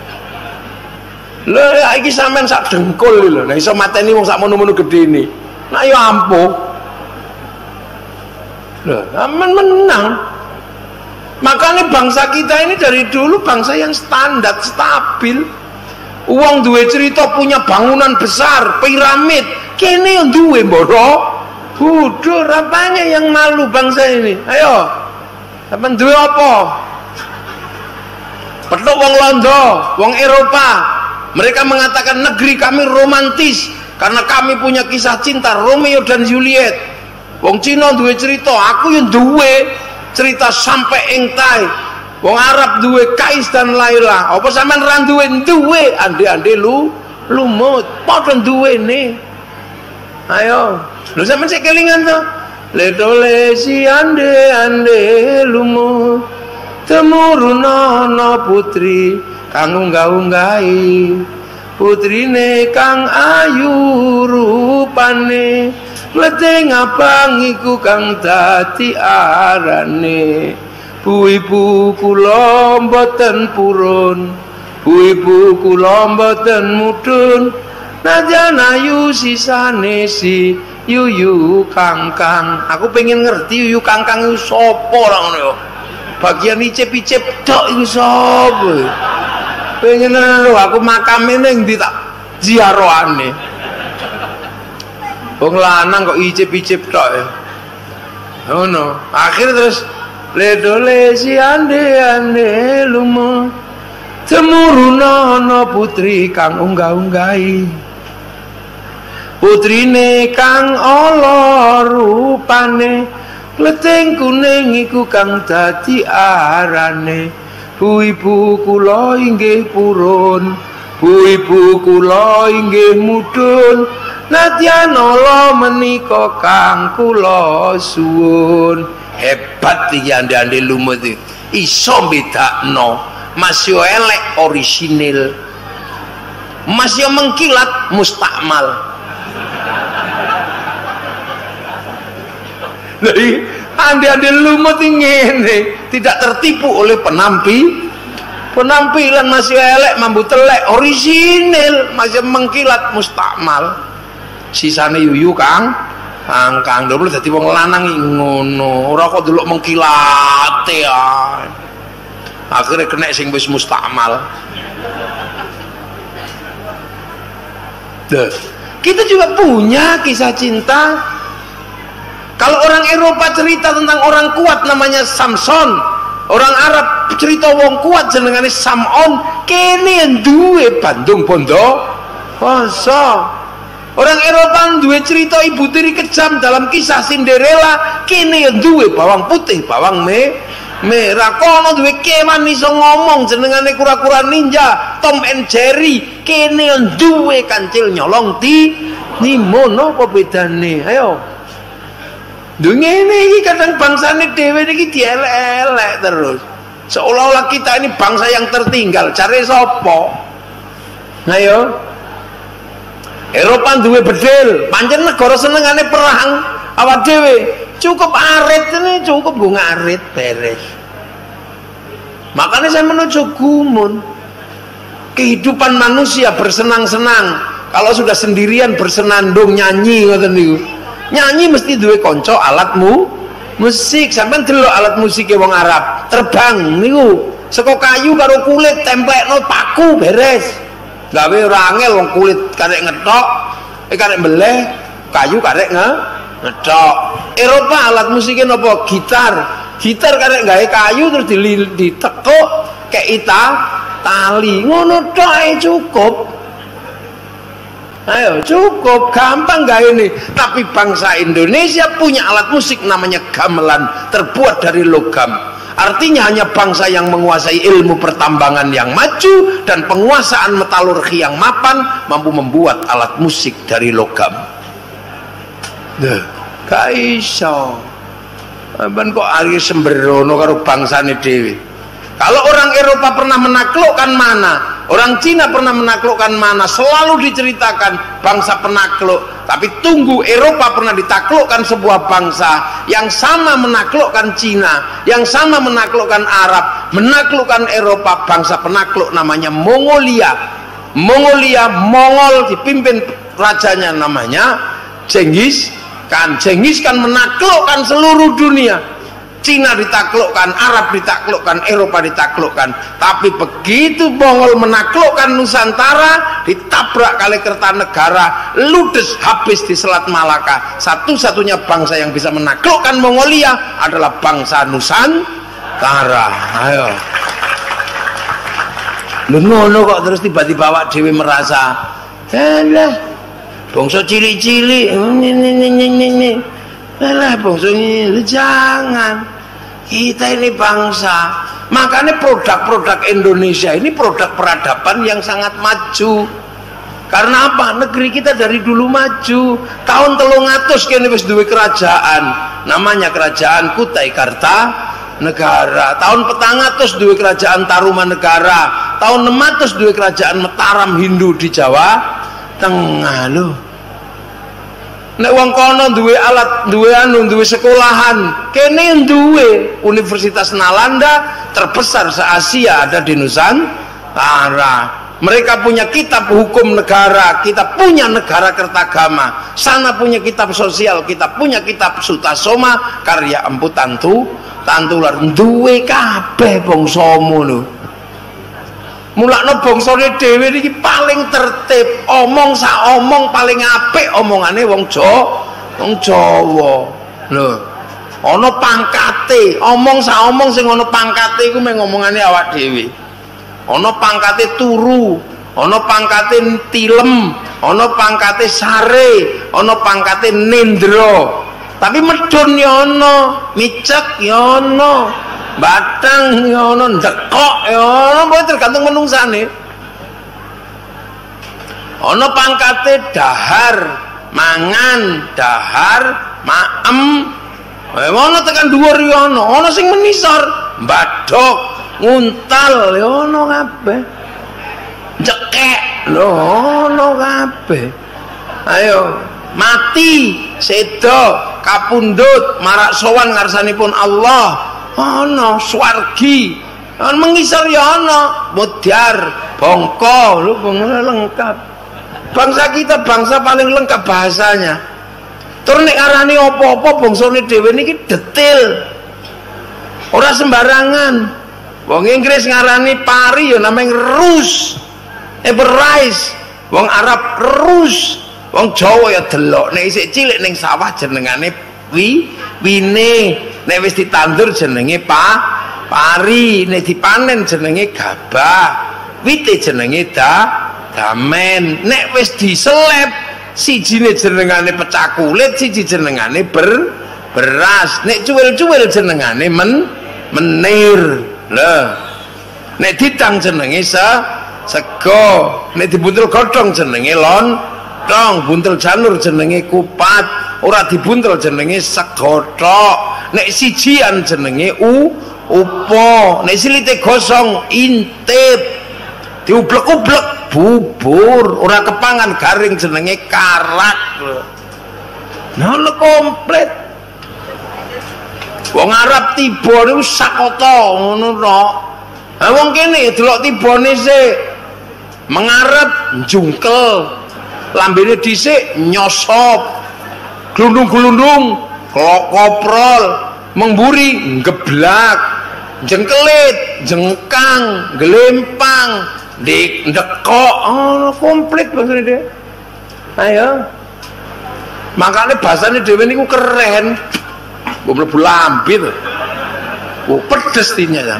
Lho iki sampean sak dengkul lho, nek iso mateni wong sak mono-mono gedene. Nah ya ampuh. Lho, aman menang. Makanya bangsa kita ini dari dulu bangsa yang standar, stabil. Uang duwe cerita punya bangunan besar, piramid. Kene yang duwe mboro. Bodoh, apanya yang malu bangsa ini? Ayo, sampean duwe apa? Petuk wong Londo, wong Eropa. Mereka mengatakan negeri kami romantis karena kami punya kisah cinta Romeo dan Juliet. Wong Cina duwe cerita, aku yang duwe cerita sampai engtai. Wong Arab duwe Kais dan Laila. Apa sampean ra duwe ande-ande lumut. Padha duwene. Ayo, lho sampean sik kelingan to. Le si ande lumut. Temurunana putri kang unggah-unggahi. Putrine kang ayu rupane. Leteng abang iku kang dadi arane. Bu-ibu kula mboten purun, bu-ibu kula mboten mudhun, najan ayu sisane si yuyu kangkang. Aku pengen ngerti yuyu kangkang itu sapa ora ngono ya. Bagian icip-icip tok iku sapa. Pengen lho aku makame ning ndi tak ziarahane. Wong lanang kok icip-icip tok ya. Ngono. Akhir terus ledole si ande lumo temuruna putri kang unggah-unggahi. Putrine kang ala rupane kleting kuning iku kang dadi arane. Bu-ibu kula inggih purun, bu-ibu kula inggih mudhun, nadyan ala menika kang kula suwun. Hebat iki ande-ande lumut iki. Iso bedakno mas yo elek orisinil, mas yo mengkilat mustakmal. Jadi ande-ande lumut ngene, tidak tertipu oleh penampilan masih elek mambu telek orisinil, masih mengkilat mustakmal. Sisane yuyu kang angkang dulu dadi wong lanang ngono, ora kok delok mengkilate ya. Akhirnya kena sing wis mustakmal. Kita juga punya kisah cinta. Kalau orang Eropa cerita tentang orang kuat namanya Samson, orang Arab cerita wong kuat jenengane Samon, kene duwe Bandung Bondo Poso. Orang Eropa duwe cerita ibu tiri kejam dalam kisah Cinderella, kene duwe bawang putih, bawang merah. Kono duwe kewan iso ngomong jenengane kura-kura ninja, Tom and Jerry, kene duwe kancil nyolong mono apa bedane? Ayo. Ngene iki kadang bangsane dhewe iki dielek-elek terus. Seolah-olah kita ini bangsa yang tertinggal. Cari sapa? Ayo. Eropa duwe bedil, pancen negara senengane perang. Awak dhewe cukup arit ini, cukup go ngarit beres. Makanya saya menuju gumun. Kehidupan manusia bersenang-senang. Kalau sudah sendirian bersenandung nyanyi ngoten niku. Nyanyi mesti duwe konco alatmu musik. Sampeyan delok alat musik wong Arab terbang niku saka kayu karo kulit templekno paku beres. Gawe ora angel wong kulit karek ngetok, karek beleh, kayu karek ngedok. Eropa alat musiknya napa? Gitar karek gawe kayu terus ditekuk kayak tali. Ngono tok ae cukup. Ayo cukup gampang gak ini. Tapi bangsa Indonesia punya alat musik namanya gamelan, terbuat dari logam. Artinya hanya bangsa yang menguasai ilmu pertambangan yang maju dan penguasaan metalurgi yang mapan mampu membuat alat musik dari logam. Gak iso. Ben kok ari sembrono karo bangsane dhewe. Kalau orang Eropa pernah menaklukkan mana, orang Cina pernah menaklukkan mana, selalu diceritakan bangsa penakluk. Tapi tunggu, Eropa pernah ditaklukkan sebuah bangsa yang sama menaklukkan Cina, yang sama menaklukkan Arab, menaklukkan Eropa, bangsa penakluk namanya Mongolia. Mongol dipimpin rajanya namanya Genghis Khan. Genghis Khan menaklukkan seluruh dunia. Cina ditaklukkan, Arab ditaklukkan, Eropa ditaklukkan. Tapi begitu Mongol menaklukkan Nusantara, ditabrak kali Kertanegara, ludes habis di Selat Malaka. Satu-satunya bangsa yang bisa menaklukkan Mongolia adalah bangsa Nusantara. Ayo. Lu ngono kok terus tiba-tiba awak dhewe merasa, "Alah, bangsa cilik-cilik ini. Alah, bangsa ini jangan. Kita ini bangsa." Makanya produk-produk Indonesia ini produk peradaban yang sangat maju. Karena apa? Negeri kita dari dulu maju. Tahun 300 kene wis duwe kerajaan. Namanya Kerajaan Kutai Kartanegara. Tahun 400 duwe Kerajaan Tarumanegara. Tahun 600 duwe Kerajaan Mataram Hindu di Jawa Tengah loh. Nek wong kono duwe alat, duwe duwe sekolahan, kene duwe Universitas Nalanda terbesar se-Asia ada di Nusantara. Mereka punya kitab hukum negara, kita punya negara kertagama. Sana punya kitab sosial, kita punya kitab Sutasoma karya Empu Tantular. Duwe kabeh bangsamu lho. Mulakno bangsane dhewe iki paling tertib, omong sak omong paling apik omongane wong Jawa. Lho, ana pangkate, omong sak omong sing ana pangkate iku mung omongane awak dhewe. Ana pangkate turu, ana pangkate tilem, ana pangkate sare, ana pangkate nendra. Tapi medun ya ana, micek ya ana, batang ya ana, ndekok ya ana, tergantung menungsane. Ana pangkate dahar, mangan, dahar, maem. Ana tekan dhuwur ya ana sing menisor, mbadhok, nguntal ya ana kabeh. Cekek lho ana kabeh. Ayo mati sedo kapundhut marak sowan ngarsanipun Allah ana swargi ana mengisor ya ana mudyar bangka lho lengkap. Bangsa kita bangsa paling lengkap bahasanya. Tur nek arani apa-apa bangsane dhewe niki detail ora sembarangan. Wong Inggris ngarani pari ya namanya rus, rice. Wong Arab rus, wong Jawa ya delok. Nek isih cilik ning sawah jenengane wine, nek wis ditandur jenenge pari, nek dipanen jenenge gabah, wite jenenge damen. Nek wis diselep sijine jenengane pecah kulit, siji jenengane beras. Nek cuwil-cuwil jenengane menir. Lah nek didang jenenge sego, nek dibuntel godhong jenenge lontong, buntel janur jenenge kupat, ora dibuntel jenenge sego tok. Nek sijian jenenge upo, nek silite gosong intip, diublek-ublek bubur, ora kepangan garing jenenge karak. Nah komplit. Wong Arab tiba niku sakota ngono tok. Ha wong kene delok tibane sik mengarep njungkel, lambene dhisik nyosop, glundung-glundung, koprol, mengburi, geblak, jengkelit, jengkang, gelempang, ndekok, komplit bahasane dhewe. Ayo. Makane bahasane dhewe niku keren. Gue mlebu lambe to. Oh, pedes tinya ya.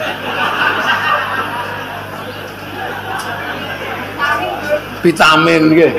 Vitamin nggih.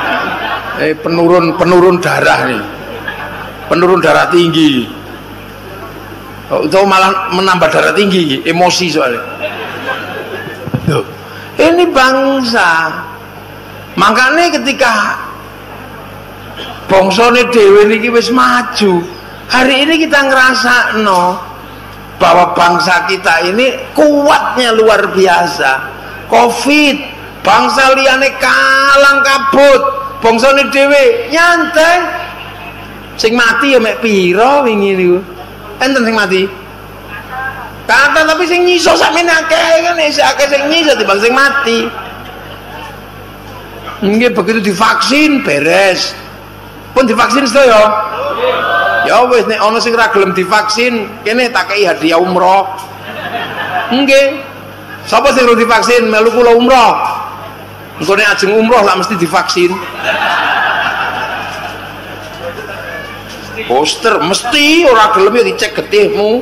Penurun darah nih. Penurun darah tinggi. Oh, itu malah menambah darah tinggi, emosi soalnya. Loh, ini bangsa. Makanya ketika bangsane dhewe niki wis maju, hari ini kita ngerasa bahwa bangsa kita ini kuatnya luar biasa. Covid, bangsa liyane kalang kabut, bangsane dhewe nyantai. Sing mati ya mek pira wingi niku? Enten sing mati? Kata tapi sing nyiso sakmene akeh kan, akeh sing nyiso timbang sing mati. Nggih begitu divaksin beres. Pun divaksin sedaya. Ya wis nek ana sing ora gelem divaksin, kene tak kei hadiah umroh. Nggih. Sapa sing urung divaksin melu kula umroh. Engko nek ajeng umroh lah mesti divaksin. Poster mesti ora gelem ya dicek getihmu.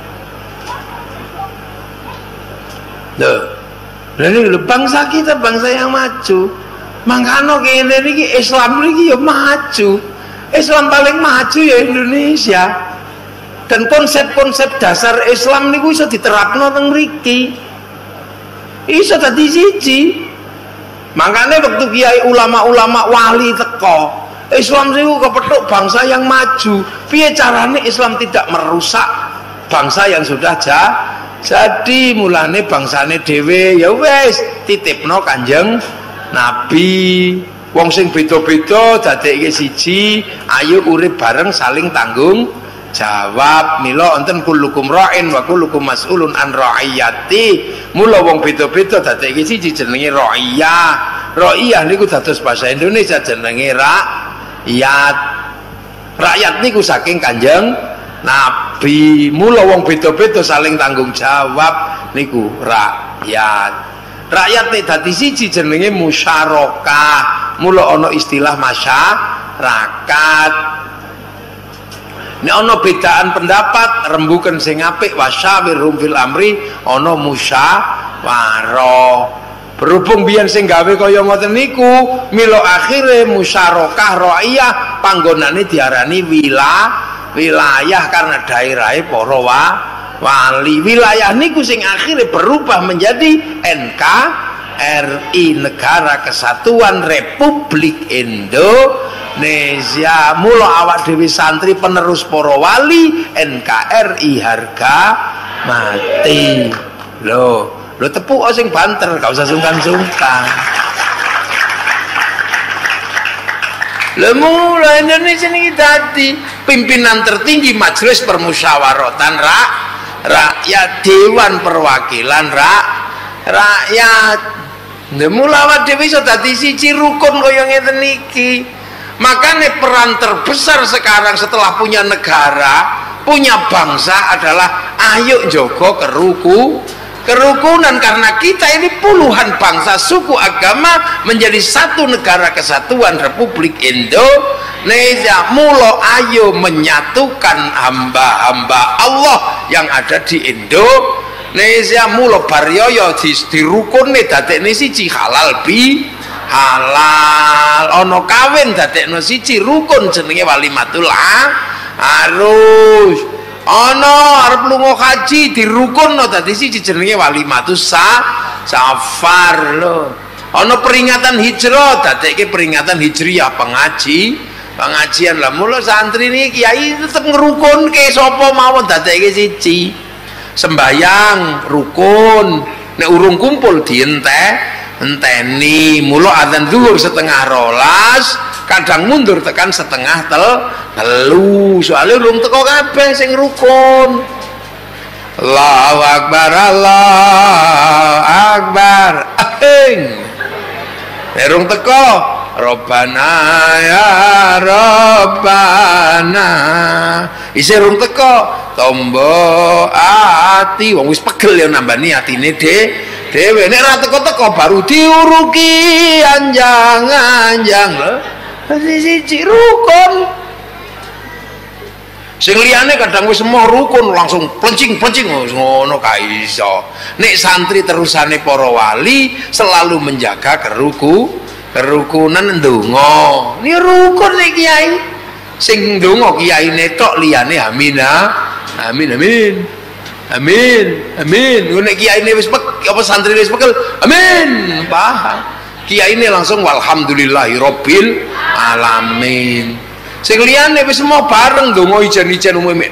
Lha bangsa kita bangsa yang maju. Mangkano kene iki Islam iki ya maju. Islam paling maju ya Indonesia. Dan konsep-konsep dasar Islam niku iso diterapno teng mriki. Iso dadi siji. Makanya waktu kiai ulama-ulama wali teko, Islam niku kepethuk bangsa yang maju. Piye carane Islam tidak merusak bangsa yang sudah jadi? Mulane bangsane dhewe ya wis titipno Kanjeng Nabi. wong sing beda-beda dadekke siji, ayo urip bareng saling tanggung jawab. Mila enten kullukum ra'in wa kullukum mas'ulun an ra'iyati. Mula wong beda-beda dadekke siji jenenge ra'iyah. Ra'iyah niku dados bahasa Indonesia jenenge rakyat. Rakyat niku saking Kanjeng Nabi. Mula wong beda-beda saling tanggung jawab niku rakyat. Rakyat nek dadi siji jenenge musyarakah. Mula ana istilah masyarakat. Nek ana bedaan pendapat rembuken sing apik wasyawirhum fil amri ana musyawarah. Berhubung biyen sing gawe kaya ngoten niku, mila akhire musyarakah rakyat panggonane diarani wilayah karena daerahe para wali. Wilayah niku sing akhirnya berubah menjadi NKRI, Negara Kesatuan Republik Indonesia. Mula awak dewi santri penerus para wali, NKRI harga mati. Lo tepuk sing banter, gak usah sungkan-sungkan. Mula Indonesia ini tadi pimpinan tertinggi Majelis Permusyawaratan rakyat, Dewan Perwakilan rakyat. Mula awak dhewe iso dadi siji rukun kaya ngeten iki. Makanya peran terbesar sekarang setelah punya negara, punya bangsa adalah ayo njogo kerukunan, karena kita ini puluhan bangsa, suku, agama menjadi satu negara kesatuan Republik Indonesia. Mula ayo menyatukan hamba-hamba Allah yang ada di Indonesia. Mula baryoyo dirukune dadekne siji halal halal. Ana kawin dadekno siji rukun jenenge walimatul arus. Ana arep lunga haji dirukunno dadi siji jenenge walimatus safar lho. Ana peringatan hijrah dadekke peringatan hijriyah pengajian lah. Mula santri niki kiai tetep ngrukunke sapa mawon dadekke siji. Sembayang rukun, nek urung kumpul enteni. Mula adzan zuhur 12:30, kadang mundur tekan 2:30. Soalnya belum teko kabeh sing rukun. Allahu Akbar, Allahu Akbar. Nerung teko Robbana ya Robbana. Isih rung teko tombo ati, wong wis pegel ya nambani atine dhewe. Nek ra teko-teko baru diuruki anjang-anjang lho. Siji rukun. Sing liyane kadang wis emoh rukun langsung plencing-plencing ngono ka iso. Nek santri terusane para wali selalu menjaga kerukunan ndonga. Ni rukun nek kiai. Sing ndonga kiyaine tok liyane amin. Nek kiyaine wis apa santri wis pekel amin. Paham. Kiyaine langsung walhamdulillahirabbil alamin. Sing liyane wis mau bareng ndonga ijen-ijen umume.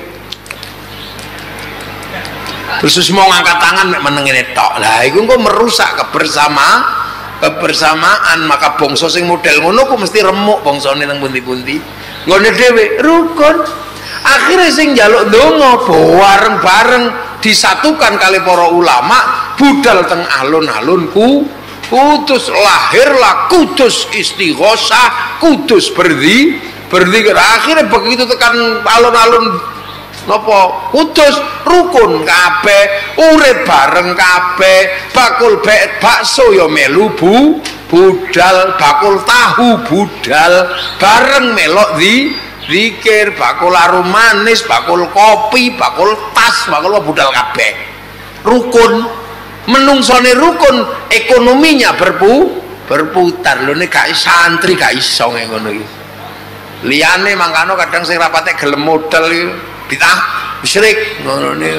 Terus mau ngangkat tangan mek meneng ngene tok. Lah iku engko merusak kebersamaan. Maka bangsa sing model ngono ku mesti remuk bangsane nang pundi-pundi. Nggone dhewe rukun. Akhirnya sing njaluk ndonga bareng-bareng disatukan kali para ulama budal teng alun-alun Kudus. Lahirlah Kudus Istighosah, Kudus berzikir. Akhirnya begitu tekan alun-alun napa Kudus rukun kabeh, urip bareng kabeh, bakul bakso ya melu budal, bakul tahu budal bareng melok zikir, bakul arum manis, bakul kopi, bakul tas, bakul budal kabeh. Rukun. Menungsone rukun, ekonominya berputar. Lho nek gak santri gak iso ngono iki. Liyane mangkano kadang sing rapate gelem modal iki bid'ah musyrik ngono niku.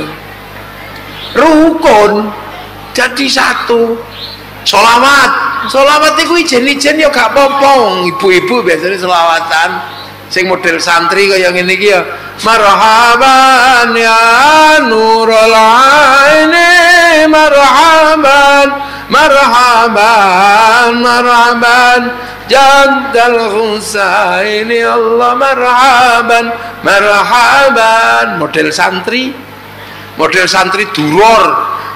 Rukun jadi satu. Sholawat iku ijen-ijen ya gak apa-apa. Ibu-ibu biasanya sholawatan. Sing model santri kaya ngene iki ya. Marhaban ya nurul aini, marhaban Jaddal Husaini Allah marhaban marhaban. Model santri duror.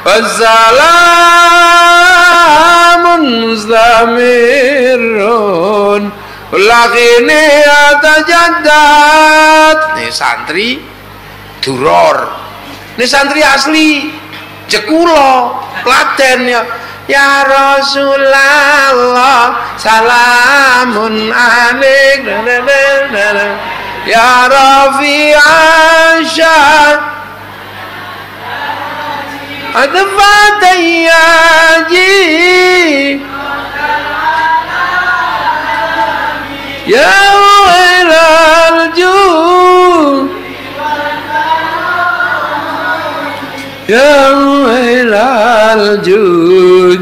Wassalamun mustamirun lakini atajaddad. Nih santri duror, nih santri asli Jekulo Klaten ya. Ya Rasulullah salamun alaik ya Rafi'asyad Adfatayyaji ya wailal jud ya wailal jud.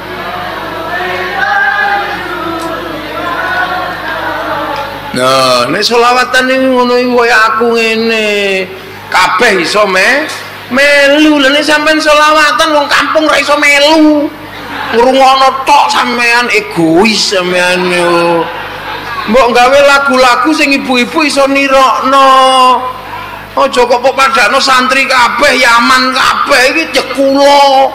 Nah, nek selawatan iki ngono iki kaya aku ngene. Kabeh iso melu. Lah nek sampean selawatan wong kampung ra iso melu. Ngrungokno tok sampean egois sampean yo. Mbok gawe lagu-lagu sing ibu-ibu iso nirokno. Aja kok padakno santri kabeh Yaman kabeh iki Jekulo.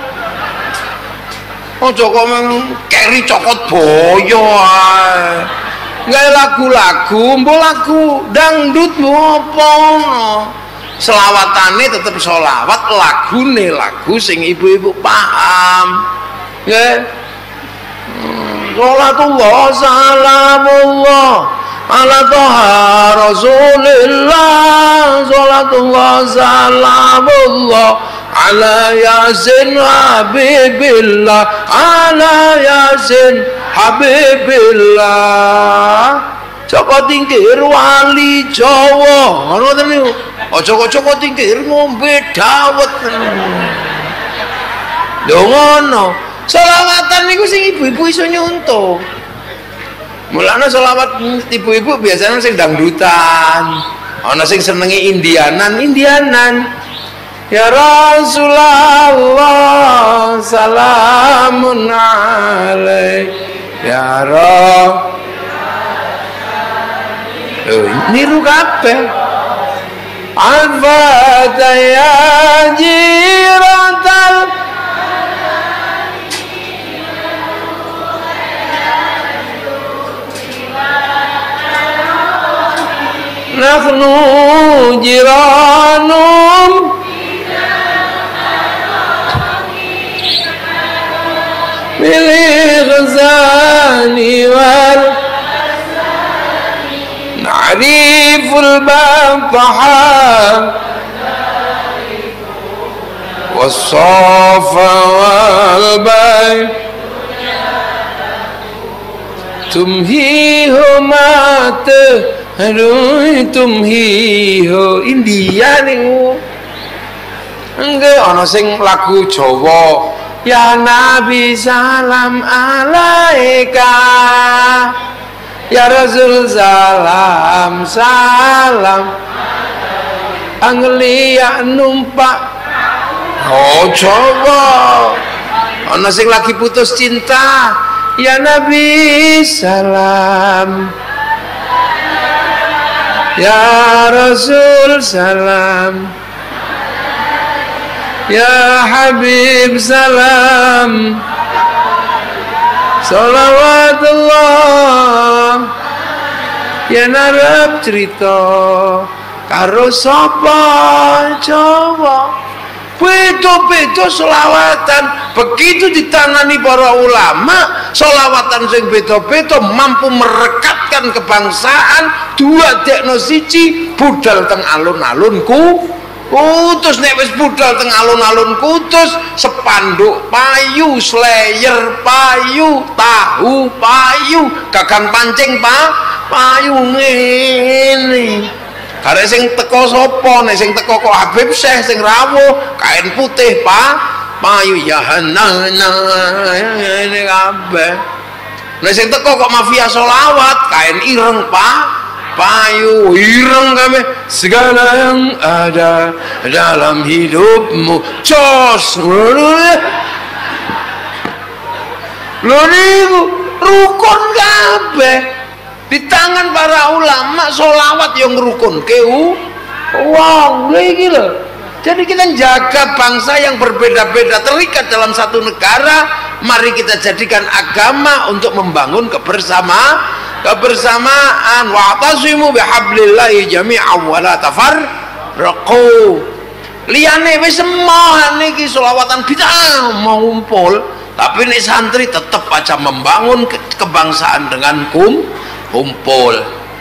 Aja kok keri cokot boyo ae. Gawe lagu-lagu, mbok lagu dangdut apa ngono. Selawatane tetep selawat, lagune lagu sing ibu-ibu paham. Nggih. Salatullah salamullah ala toha Rasulillah. Salatullah salamullah ala yasin habibillah ala yasin habibillah. Joko tingkir wali Jawa ngoten niku. Aja kok Joko tingkir ngombe dawet. Lho ngono. Selawatan niku sing ibu-ibu iso nyontoh. Mulane selawat ibu-ibu biasanya sing dangdutan. Ana sing senengi indianan. Ya Rasulullah salamun alaik ya Rabb. Niru kabeh. Al-Fatihah jiratal nahnu jiranum milih ghazani wal na'riful bataha was-safa wal bay tumhihu mate aduh tumhihu India niku. Nggih ana sing lagu Jawa. Ya Nabi salam alaika ya Rasul salam anglia numpak. Oh Jawa. Ana sing lagi putus cinta. Ya Nabi salam ya Rasul salam ya Habib salam salawatullah ya narap cerita karo sapa Jawa. Beda-beda selawatan. Begitu ditangani para ulama, selawatan sing beda-beda mampu merekatkan kebangsaan. Dua dekno siji budal teng alun-alun Kutus. Nek wis budal teng alun-alun Kutus, sepanduk payu, slayer payu, tahu payu, gagang pancing payu ngene. Karek sing teko sapa, nek sing teko kok Habib Syekh sing rawuh, kain putih payu ya hanana ngene kabeh. Nek sing teko kok mafia selawat, kain ireng payu ireng kabeh. Segala yang ada dalam hidupmu jos. Lho niku rukun kabeh. Di tangan para ulama sholawat yang rukun keu wong iki lho. Jadi kita jaga bangsa yang berbeda-beda terikat dalam satu negara. Mari kita jadikan agama untuk membangun kebersamaan. Wa'tasimu bihablillahi jami'an wa la tafarraqu. Liyane wis semoh niki selawatan bid'ah mau ngumpul, tapi nek santri tetap aja membangun kebangsaan dengan kumpul.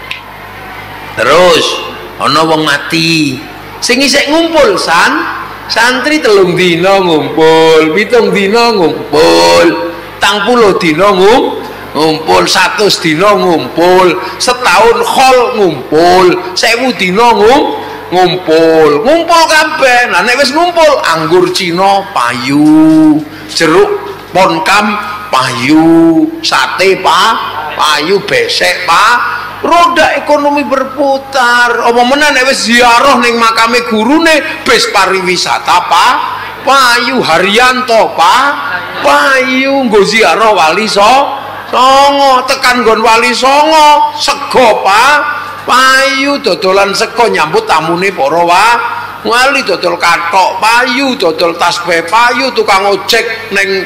Terus ana wong mati sing isih ngumpul santri 3 dina ngumpul, 7 dina ngumpul, 30 dina ngumpul, 100 dina ngumpul, setahun khol ngumpul, 1000 dina ngumpul kabeh. Nah nek wis ngumpul anggur Cina payu, jeruk ponkam payu, sate payu, besek roda ekonomi berputar. Apa meneh nek wis ziarah ning makame gurune bis pariwisata payu, Haryanto payu, nggo ziarah Wali Songo, tekan nggon Wali Songo sego payu, dodolan sego nyambut tamune para wali, dodol kathok payu, dodol tasbih payu, tukang ojek ning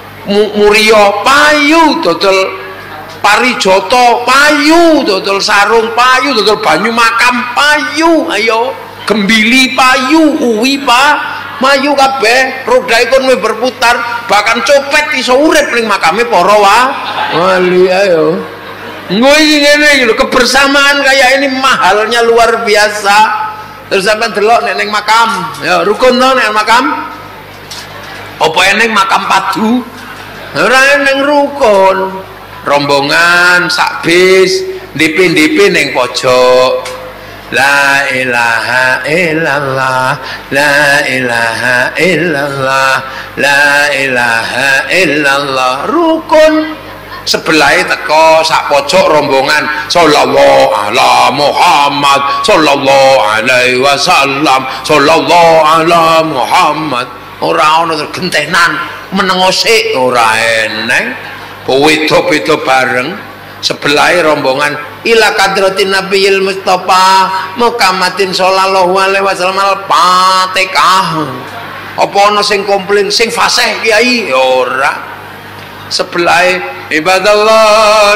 Muria payu, dodol parijoto payu, dodol sarung payu, dodol banyu makam payu, ayo gembili payu, uwi payu kabeh. Roda ekonomi berputar, bahkan copet iso urip ning makame para wali. Ayo ngene lho, kebersamaan kayak ini mahalnya luar biasa. Terus sampean delok nek ning makam, ya rukun to nek makam. Apa eneng makam padu? Ora eneng rukun. Rombongan sak bis DP ning pojok. La ilaha illallah, la ilaha illallah, la ilaha illallah. Rukun. Sebelah teko sak pojok rombongan sallallahu ala Muhammad sallallahu alaihi wasallam sallallahu ala Muhammad. Ora ono gentenan menengo sik, ora eneng. Beda-beda bareng. Sebelah rombongan ila kadratin nabiyil mustafa muqamatin sallallahu alaihi wasallam al-fatihah. Apa ono sing komplain sing fasih kiai? Ora. Sebelah ibadallah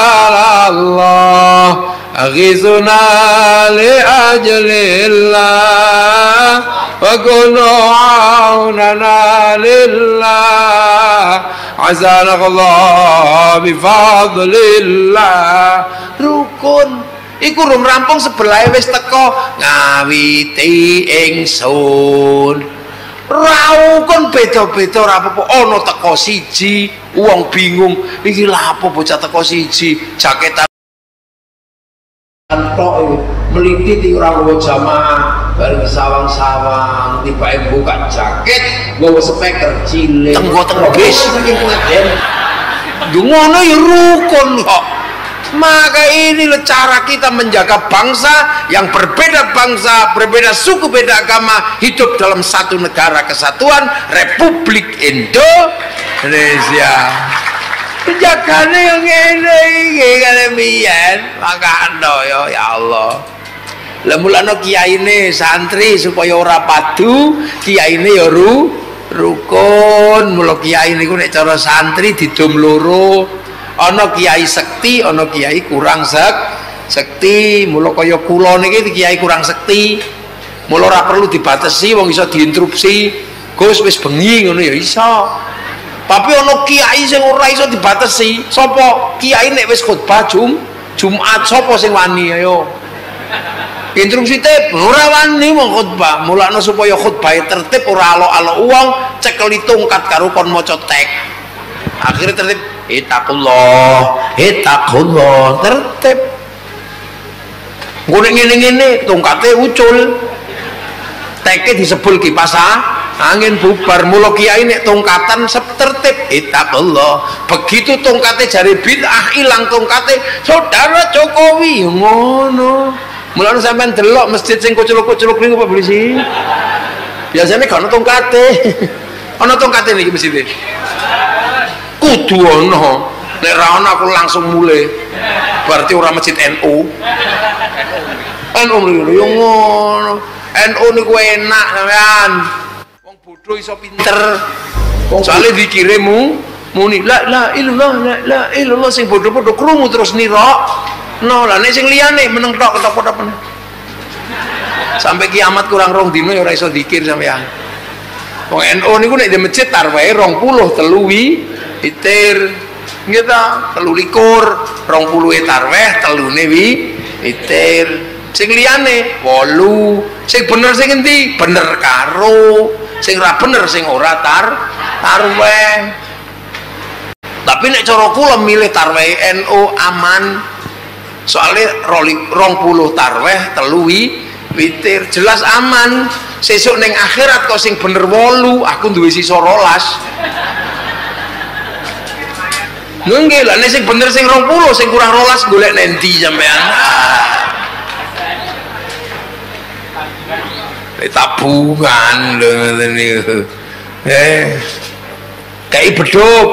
rijalallah aghizuna li ajlillah wa kunu aunana lillah azanakallah bifadlillah. Rukun iku rum rampung sebelah wis teko ngawiti ingsun. Rukun beda-beda ora apa-apa. Ana teko siji wong bingung iki lha apa bocah teko siji jaketan tok meliti ora nggawa jamaah bareng sawang-sawang tibake buka jaket nggawa speaker cilik tenggo-tenggo bis saking pengajian ngono ya rukun kok. Maka inilah cara kita menjaga bangsa yang berbeda bangsa, berbeda suku, beda agama, hidup dalam satu negara kesatuan Republik Indonesia. Penjagane yang ngene iki kale biyen, maka ando ya Allah. Lah mulane kiyaine santri supaya ora padu, kiyaine ya rukun. Mula kiai niku nek cara santri didom loro. Ana kiai sekti, ana kiai kurang sekti. Mula kaya kula niki kiai kurang sekti. Mula ora perlu dibatasi, wong iso diinterupsi. Gus wis bengi ngono ya iso. Tapi ana kiai sing ora iso dibatasi. Sapa? Kiai nek wis khutbah Jumat sapa sing wani ayo. Instruksi tip ora wani wong khutbah. Mulane supaya khutbahe tertib ora alok-alok wong cekeli tongkat karo kon maca tek. Akhire tertib Ittaqullah tertib. Ngene ngene tongkate ucul. Teke disebul kipas angin bubar. Mula kiai nek tongkatan tertib Ittaqullah. Begitu tongkate jari bid'ah ilang tongkate saudara Jokowi ngono. Mulane sampean delok masjid sing kuculuk-kuculuk niku Pak Polisi. Biasane gak ono tongkate. Ana tongkate niki masjid. Kudu ana. nek ra ono aku langsung mulai berarti orang masjid NU yo ngono NU niku enak sampean wong bodoh iso pinter soalnya dikirimmu muni la ilallah sing bodoh-bodoh krungu terus nirok no lah nek sing liyane meneng tok ketok-ketok sampai kiamat kurang rong dino ya ora iso dikir sampean wong NU niku nek di masjid tarwehe 20 teluwi witir nggih ta 23 20 tarweh telune witir sing liyane 8 sing bener sing endi bener karo sing ra bener sing ora tarweh tapi nek cara kula milih tarweh NU aman soalnya 20 tarweh teluwi witir jelas aman sesuk neng akhirat kok sing bener 8 aku duwe sisa 12 lho nggih lah nek sing bener sing 20 sing kurang 12 golek nendi sampean tabungan lho ngoten niku kayak beduk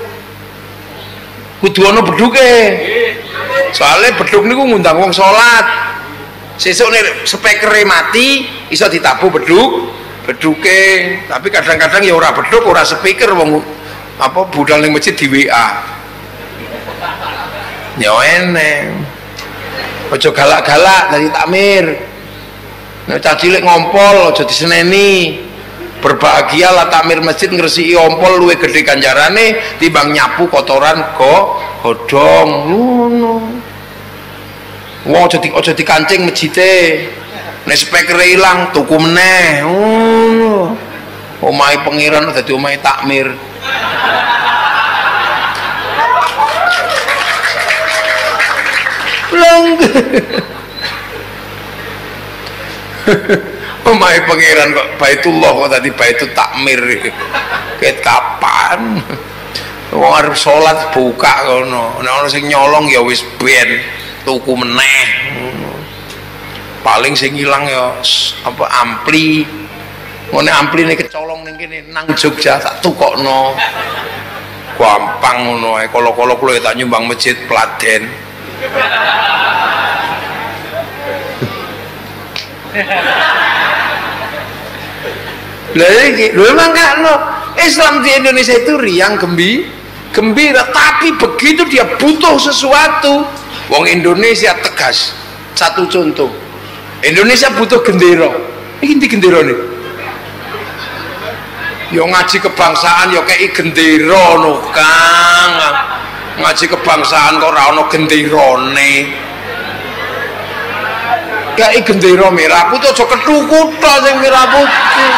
kudu ana beduke soalnya beduk niku ngundang wong salat sesuk nek spekere mati iso ditabuh beduke tapi kadang-kadang ya ora beduk ora speaker wong apa budal ning masjid di WA ya eneng aja galak-galak dari takmir nek cah cilik ngompol aja diseneni berbahagialah takmir masjid ngresiki ompol luwih gede ganjarane timbang nyapu kotoran godhong ngono wong aja dikancing masjide nek spekere ilang tuku meneh ngono omahe pangeran dadi omahe takmir lang omahe pangeran kok Baitullah kok tadi Baitul Takmir ket kapan wong arep salat buka ngono nek ana sing nyolong ya wis ben tuku meneh paling sing ilang ya apa ampli ngene ampline kecolong ning kene nang Jogja tak tukokno gampang ngono ae kala-kala kula tak nyumbang masjid Pladen memang kan Islam di Indonesia itu riang gembira tapi begitu dia butuh sesuatu wong Indonesia tegas satu contoh Indonesia butuh gendera ini gendera nih yo ngaji kebangsaan yo kayak gendera no Kang ngaji kebangsaan kok ora ono genderane kayak gendera merah putih aja kethuku tok sing merah putih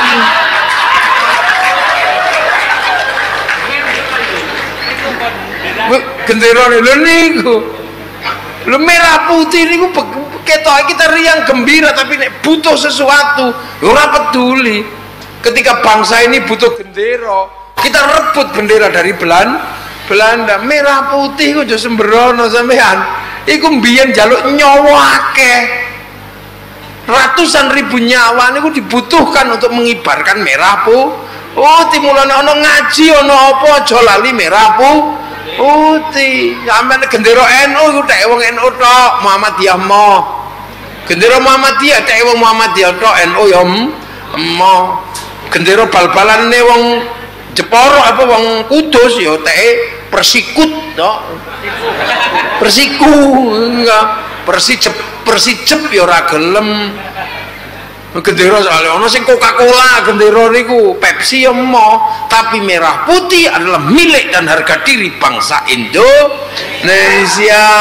genderane lho niku lho merah putih niku ketok kita riang gembira tapi nek butuh sesuatu ora peduli ketika bangsa ini butuh gendera kita rebut bendera dari Belanda merah putih kok aja sembrono sampean iku mbiyen njaluk nyawa akeh ratusan ribu nyawa niku dibutuhkan untuk mengibarkan merah putih mulane ana ngaji ana apa aja lali merah putih sampeyan gendera NU iku tek wong NU tok Muhammadiyah mo gendera Muhammadiyah tek wong Muhammadiyah tok NU ya mo gendera bal-balane wong Jepara apa wong Kudus ya teke Persikut tok Persiku enggak Persijep ya ora gelem gendera soalnya ono sing Coca-Cola gendera niku Pepsi ya mo tapi merah putih adalah milik dan harga diri bangsa Indonesia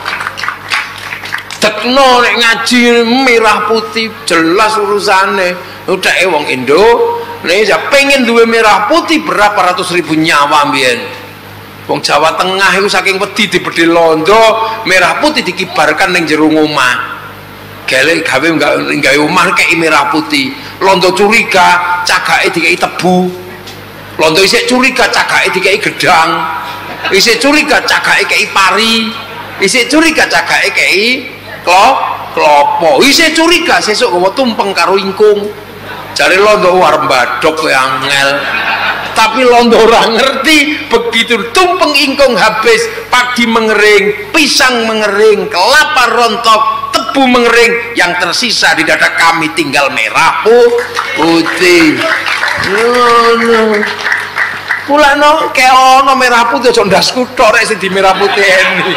tekno nek ngaji merah putih jelas urusane udah wong Indonesia pengen duwe merah putih berapa ratus ribu nyawa mbiyen wong Jawa Tengah itu saking wedi dibedhe londo merah putih dikibarkan ning jero omah gawe omah kei merah putih londo curiga cagake dikei tebu londo isih curiga cagake dikei gedang isih curiga cagake kei pari isih curiga cagake kei klopo isih curiga sesuk gawa tumpeng karo ingkung jare londo arep mbadhok kowe angel tapi londo ora ngerti. Begitu tumpeng ingkung habis, padi mengering, pisang mengering, kelapa rontok, tebu mengering, yang tersisa di dada kami tinggal merah putih. Pula no kayak ono merah putih aja ndasku tok rek sing di merah putih ini.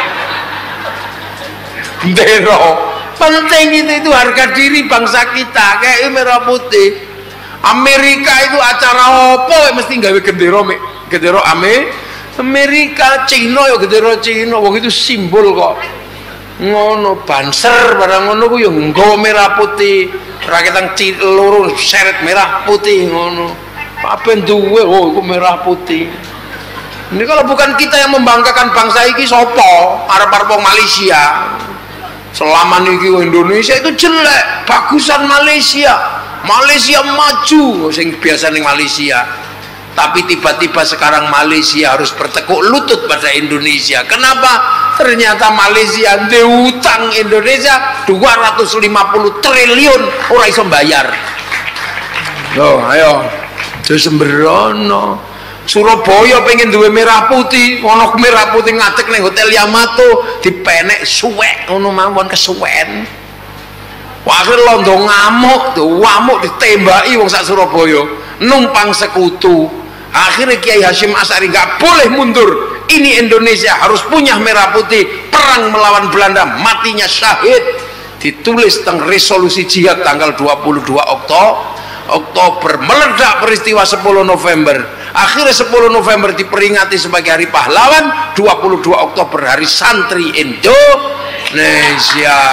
Ndero penting itu harga diri bangsa kita kayak merah putih. Amerika itu acara apa mesti gawe gendera Amerika, Cina ya gendera Cina, wong itu simbol kok. Ngono banser barang ngono ku ya nggawa merah putih, rakyat loro seret merah putih ngono. Apa duwe oh iku merah putih. Ini kalau bukan kita yang membanggakan bangsa iki sapa? Arep-arep wong Malaysia. Selama niki Indonesia itu jelek, bagusan Malaysia maju sing biasa ning Malaysia. Tapi tiba-tiba sekarang Malaysia harus bertekuk lutut pada Indonesia. Kenapa? Ternyata Malaysia utang Indonesia 250 triliun ora iso bayar. Yo ayo sembrono. Surabaya pengen duwe merah putih, ono merah putih ngadeg ning Hotel Yamato dipenek suwek ngono mawon kesuwen. Wakil londo ngamuk ditembaki wong sak Surabaya, numpang sekutu. Akhirnya Kiai Hasyim Asy'ari nggak boleh mundur. Ini Indonesia harus punya merah putih. Perang melawan Belanda, matinya syahid. Ditulis tentang resolusi jihad tanggal 22 Oktober, meledak peristiwa 10 November. Akhirnya 10 November diperingati sebagai hari pahlawan, 22 Oktober hari santri Indonesia.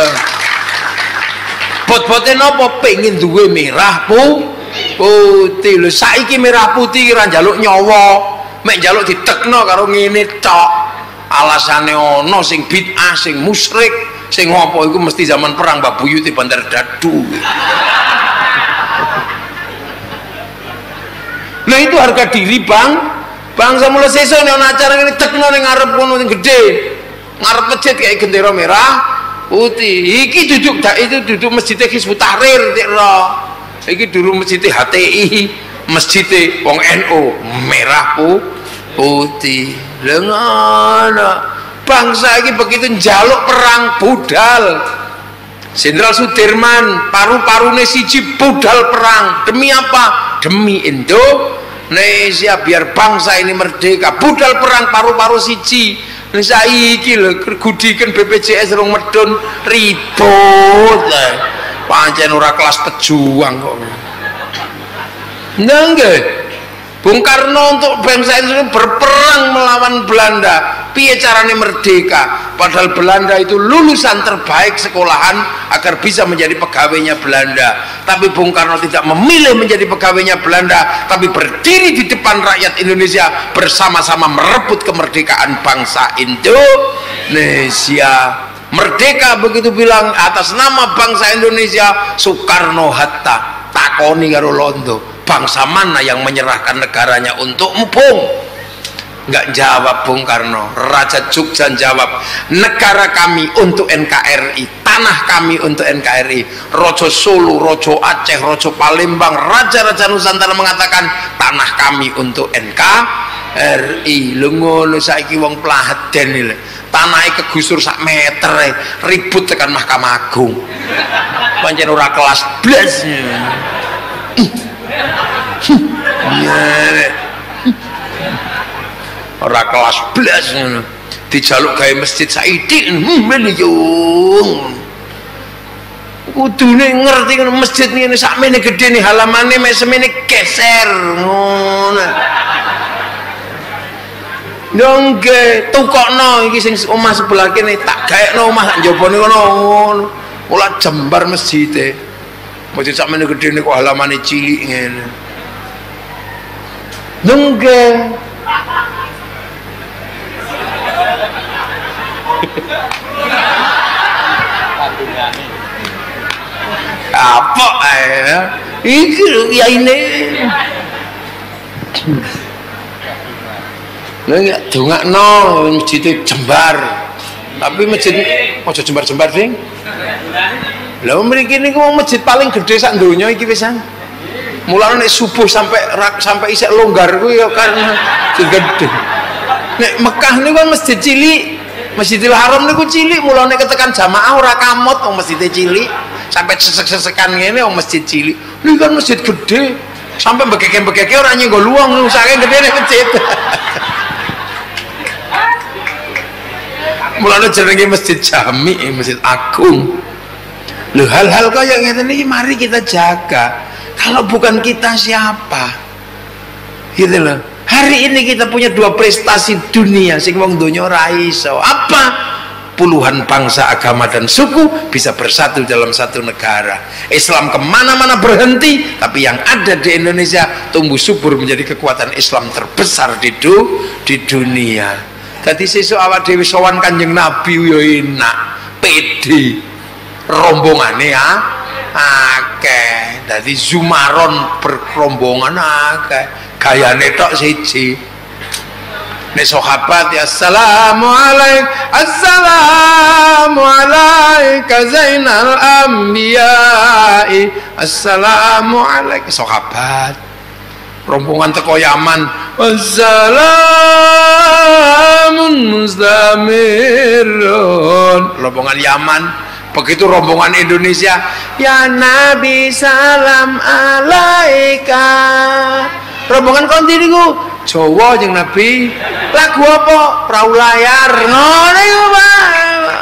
Bot-boten apa pengen duwe merah putih lho. Saiki merah putih kira njaluk nyawa, mek njaluk ditekno karo ngene tok. Alasane ono sing bid'ah, sing musyrik, sing apa iku mesti zaman perang Mbak Buyuti Bandar Dadu. Nah itu harga diri bangsa mulai sesuk nek ana acara ngene tekno ning ngarep kono sing gedhe. Ngarep masjid kayak gendera merah putih. Iki duduk masjid Hizbut Tahrir ro. Iki dulu masjid HTI, masjid wong NU merah putih. Lha ngono. Bangsa iki begitu njaluk perang budal. Jenderal Sudirman paru-parune siji budal perang demi apa? Demi Indonesia, biar bangsa ini merdeka. Budal perang paru-paru siji. Saiki lho gudiken BPJS rong medun ribut. Pancen ora kelas pejuang kok. Nggih. Bung Karno untuk bangsa ini berperang melawan Belanda. Piye carane merdeka? Padahal Belanda itu lulusan terbaik sekolahan agar bisa menjadi pegawainya Belanda. Tapi Bung Karno tidak memilih menjadi pegawainya Belanda, tapi berdiri di depan rakyat Indonesia bersama-sama merebut kemerdekaan bangsa Indonesia. Merdeka begitu bilang atas nama bangsa Indonesia. Soekarno Hatta takoni karo londo, bangsa mana yang menyerahkan negaranya untuk empung? Nggak jawab Bung Karno. Raja Jogja jawab, negara kami untuk NKRI, tanah kami untuk NKRI. Rojo Solo, Rojo Aceh, Rojo Palembang, Raja-Raja Nusantara mengatakan tanah kami untuk NKRI. Lho ngono saiki wong Pladen iki. Tanahe kegusur sak meter ribut tekan Mahkamah Agung. Pancen ora kelas blas. Ora kelas blas ngono. Dijaluk gawe masjid saiki miliyung. Kudune ngerti kan masjid ngene sakmene gedene halamane mek semene geser ngono. Nggih, tukokno iki sing omah sebelah kene tak gaekno omah njabane kono ngono. Ora jembar masjide. Masjid sakmene gedene kok halamane cilik ngene. Nggih. Apa iki ya ini lha dongakno masjid jembar tapi masjid aja jembar-jembar ding lha mriki niku masjid paling gede sak donya iki pisan Mulane nek subuh sampai isek longgar kuwi ya karena gede. Nek Mekah niku kan masjid cilik, Masjidil Haram niku cilik, mulane ketekan jamaah ora kamot wong masjid cilik, sampai sesek-sesekan ngene wong masjid cilik. Ini kan masjid gede, sampai begeke-begeke ora nyenggol luang, saking gedene masjid. Mulane jenenge masjid jami, masjid agung. Loh, hal-hal kaya ngene iki mari kita jaga. Kalau bukan kita siapa? Gitu loh. Hari ini kita punya 2 prestasi dunia sing wong donya ora iso. Apa? Puluhan bangsa, agama dan suku bisa bersatu dalam satu negara. Islam kemana-mana berhenti, tapi yang ada di Indonesia tumbuh subur menjadi kekuatan Islam terbesar di dunia. Tadi sesuk awak dhewe sowan Kanjeng Nabi yo enak, pede. Rombongane ya akeh. Dadi Zumaron berrombongan akeh. Gayane tok siji. Nek sahabat ya assalamu alayka zainal anbiya'i. Assalamu alayka sahabat. Rombongan teko Yaman, wassalamun mustamirun. Rombongan Yaman. Begitu rombongan Indonesia, ya Nabi salam alaika. Rombongan konti niku Jawa jeung Nabi. Lagu apa? Perahu layar. Ngono iku, Pak.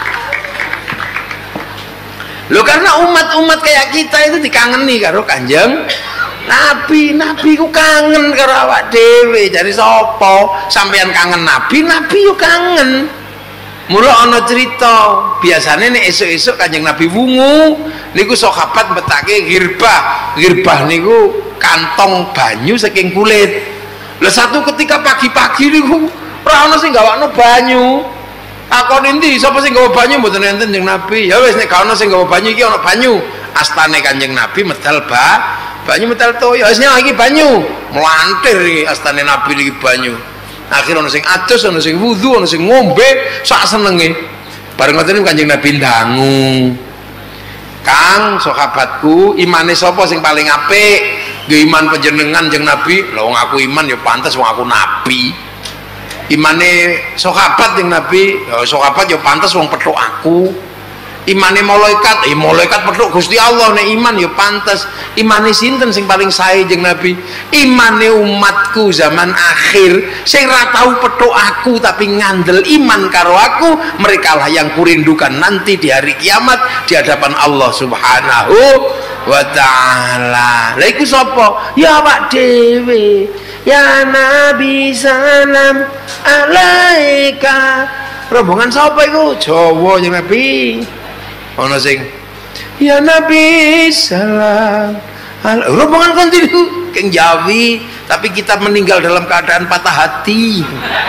Loh, karena umat-umat kayak kita itu dikangeni karo Kanjeng Nabi. Nabi ku kangen karo awak dhewe. Jadi sapa sampeyan kangen Nabi, Nabi yo kangen. Mula ana cerita, biasanya nek esuk-esuk Kanjeng Nabi wungu niku sahabat mbetake girbah. Girbah niku kantong banyu saking kulit. Lah satu ketika pagi-pagi niku ora ana sing gawakno banyu. Takon endi sapa sing gawa banyu mboten enten Kanjeng Nabi. Ya wis nek gak ana sing gawa banyu iki ana banyu. Astane Kanjeng Nabi medal banyu medal toya. Wis iki banyu. Mlantir iki astane Nabi iki banyu. Akhirnya ono sing adus, ono sing wudu, ono sing ngombe sak senenge. Bareng ngoten Kanjeng Nabi ndangu. Kang, sahabatku, imane sapa sing paling apik? Nggih iman panjenengan jeung Nabi. Lah wong aku iman ya pantes wong aku nabi. Imane sahabat jeung Nabi, ya sahabat ya pantes wong petuk aku. Imane malaikat, malaikat petuk Gusti Allah nek iman ya pantes. Imane sinten sing paling sae jeung Nabi? Imane umatku zaman akhir sing ra tau petuk aku tapi ngandel iman karo aku, mereka lah yang kurindukan nanti di hari kiamat di hadapan Allah Subhanahu wa taala. Lha iku sapa? Ya awak dhewe. Ya Nabi salam alaika. Rombongan sapa iku? Jawa jeung Nabi. Ono sing ya Nabi salam. Rombongan kontinu keng Jawi, tapi kita meninggal dalam keadaan patah hati.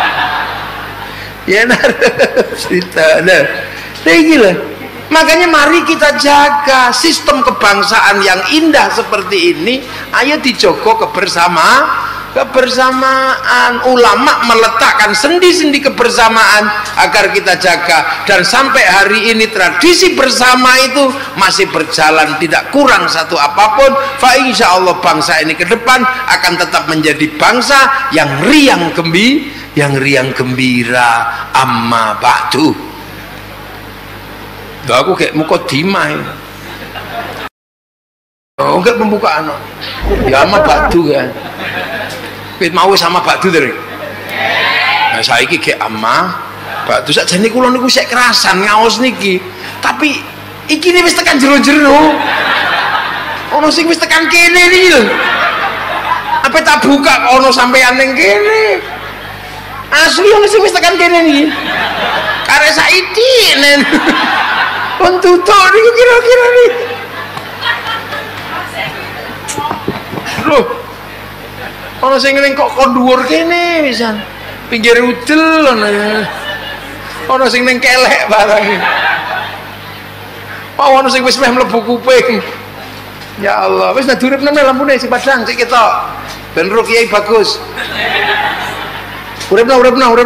Ya cerita nah. Gila. Makanya mari kita jaga sistem kebangsaan yang indah seperti ini. Ayo dijogo kebersamaan. Ulama meletakkan sendi-sendi kebersamaan agar kita jaga, dan sampai hari ini tradisi bersama itu masih berjalan, tidak kurang satu apapun. Fa insya Allah bangsa ini ke depan akan tetap menjadi bangsa yang riang gembira. Amma ba'du. Aku kayak mukodimah ini. Oh, enggak pembukaan. Ya amma ba'du kan. Wit mau sama ba'du dari. Nah saiki ge amma ba'du sakjane kula niku sik kerasan ngaos niki. Tapi iki wis tekan jero-jero. Ono sing wis tekan kene iki lho. Apa tak buka ono sampeyan ning kene. Asli ono sing wis tekan kene niki. Karek saiki nen. Pun tutuk niku kira-kira niki. Loh. Ono sing ning kok dhuwur kene pisan. Pinggir udel ono sing ning kelek barang. Ono sing wis meh mlebu kuping. Ya Allah, wis durip nang lampune sing padang sik ketok. Ben ro kiai bagus. Uripno.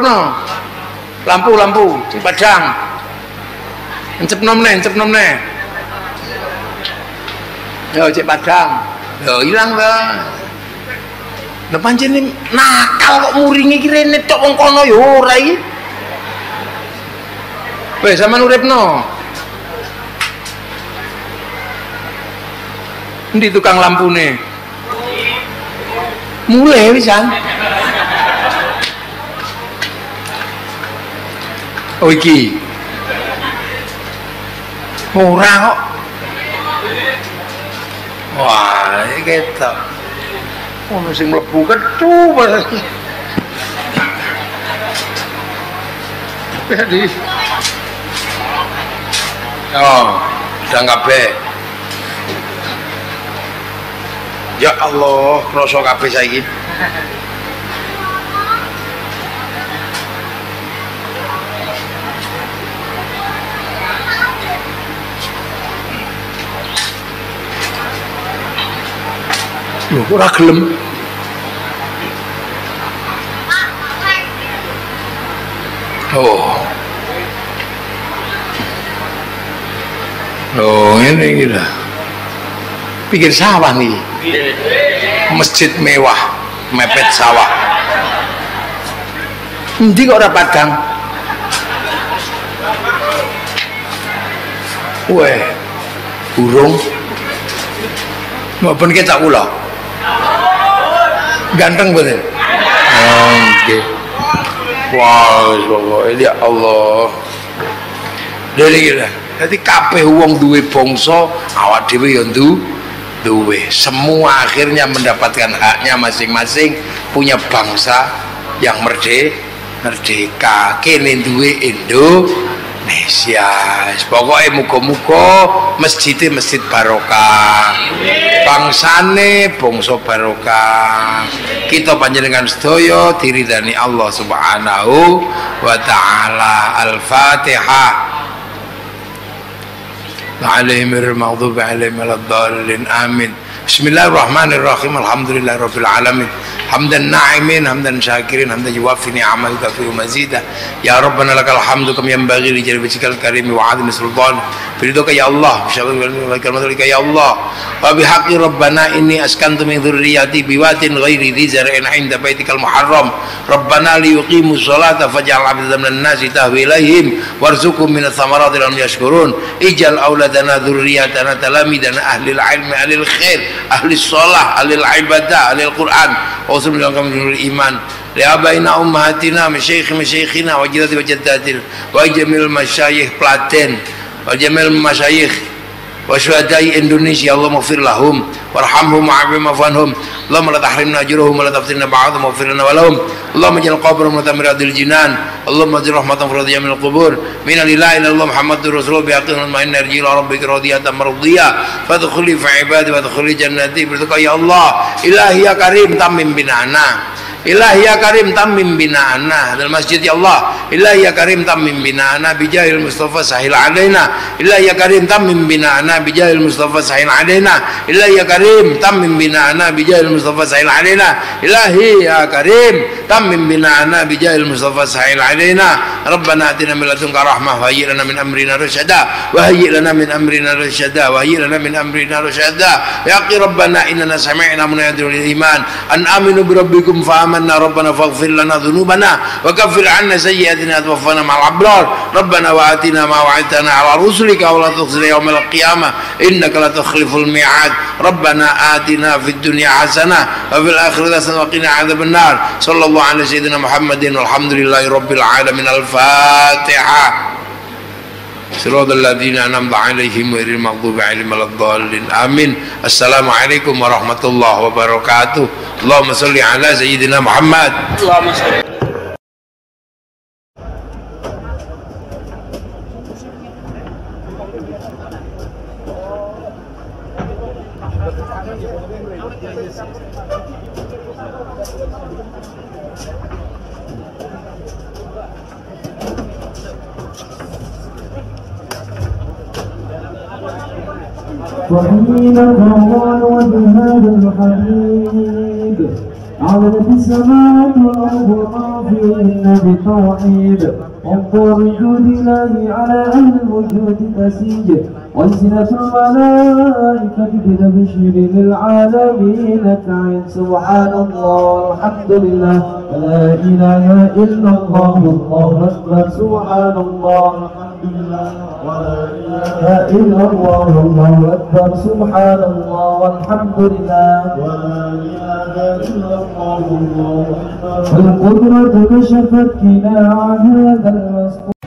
Lampu sing padang. Encepno meneh. Yo cek padang. Lho ilang ta. Lah pancen nakal kok muringi iki rene tok wong kono ya ora iki. Wes sampean uripno. Endi tukang lampune? Mulai pisan. Oh iki. Ora kok. Wah, iki ketok. Ono sing mlebu kethu banget. Jadi oh, udah kabeh. Ya Allah, krasa kabeh saiki. Loh, ora gelem. Oh. Oh, ini gila. Pikir sawah nih. Masjid mewah, mepet sawah. Endi kok ora padang? Weh, burung. Maupun kecak kula. Ganteng betul. Oke. Wah, pokoknya ya Allah. Dari kita. Jadi kabeh wong duwe bangsa, awak dhewe ya duwe. Semua akhirnya mendapatkan haknya masing-masing, punya bangsa yang merdeka. Kene duwe Indonesia. Pokoknya muga-muga masjidnya masjid barokah. Bangsane bangsa barokah. Kita panjenengan sedaya diridani Allah Subhanahu wa taala. Al-Fatihah. Alaihimir maghdubi alaihim waladdallin. Amin. Bismillahirrahmanirrahim. Alhamdulillahirabbil alamin. Hamdan na'imin, hamdan syakirin, hamdan yuwaffi ni'amahu kafiru mazida. Ya Rabbana lakal hamdu kam yanbaghi li jalali wajhikal karim wa 'azimi sultan. Biridhoka ya Allah, bisyarrika kalmatika ya Allah. Wa bihaqqi Rabbana inni askantu min dzurriyyati biwatin ghairi dzi zar'in 'inda baitikal muharram. Rabbana liyuqimus sholata faj'al 'afidatan minan nasi tahwi ilaihim warzuqhum minats thamarati la'allahum yashkurun. Ij'al auladana dzurriyyatana talamidana ahlil ilmi ahlil khair ahlil shalah ahlil ibadah ahlil Qur'an. Wassalamu alaikum warahmatullahi iman. Liabaina ummahatina masyayikhina wajidati wajadatil wa jamil masyayikh Platen wa jamil masyayikh wa syuhadai Indonesia. Allah maghfir lahum warhamhum wa'afihim wa'fuanhum. Allahumma la tahrimna ajruhum wa la taftinna ba'dhum waghfir lana wa lahum. Allahumma ij'al qabrahum mutamirradil jinan. Allahumma aj'al rahmatan fi radiyamil qubur. Minna lillahi illa Allah Muhammadur Rasulullah bi'aqin wa inna irji ila rabbika radiyatan mardiyah. Fadkhuli fi ibadi wa dkhuli jannati. Berdoa ya Allah, ilahi ya karim tamim binana. Ilahi ya karim tamim bina'ana dalam masjid ya Allah. Ilahi ya karim tamim bina'ana bijahil Mustafa sahil alaina. Ilahi ya karim tamim bina'ana bijahil Mustafa sahil alaina. Ilahi ya karim tamim bina'ana bijahil Mustafa sahil alaina. Ilahi ya karim tamim bina'ana bijahil Mustafa sahil alaina. Rabbana atina min ladunka rahmah wa hayyi lana min amrina rasyada wa hayyi lana min amrina rasyada wa hayyi lana min amrina rasyada. Ya Rabbana innana sami'na munadiyan lil iman an aminu bi rabbikum fa آمنا ربنا فاغفر لنا ذنوبنا وكفر عنا سيئاتنا وتوفنا مع الأبرار ربنا وآتنا ما وعدتنا على رسلك ولا تخزنا يوم القيامة إنك لا تخلف الميعاد ربنا آتنا في الدنيا حسنة وفي الآخرة حسنة وقنا عذاب النار صلى الله على سيدنا محمد والحمد لله رب العالمين. الفاتحة. صراط الذين أنعمت عليهم غير المغضوب عليهم ولا الضالين. آمين. السلام عليكم ورحمة الله وبركاته. اللهم صل على سيدنا محمد. اللهم صل. وحين الرمضان وبهذا الحديد عدلت السماوات والأرض وما فيهن بالتوحيد انظر وجود الله على أهل الوجود تسيج وزنة الملائكة بالبشر للعالمين تعين سبحان الله والحمد لله لا إله إلا الله والله أكبر سبحان الله والحمد لله ولا إله إلا الله والله أكبر سبحان الله والحمد لله ولا إله إلا الله والله أكبر. والقدرة كشفت كناع هذا المسكون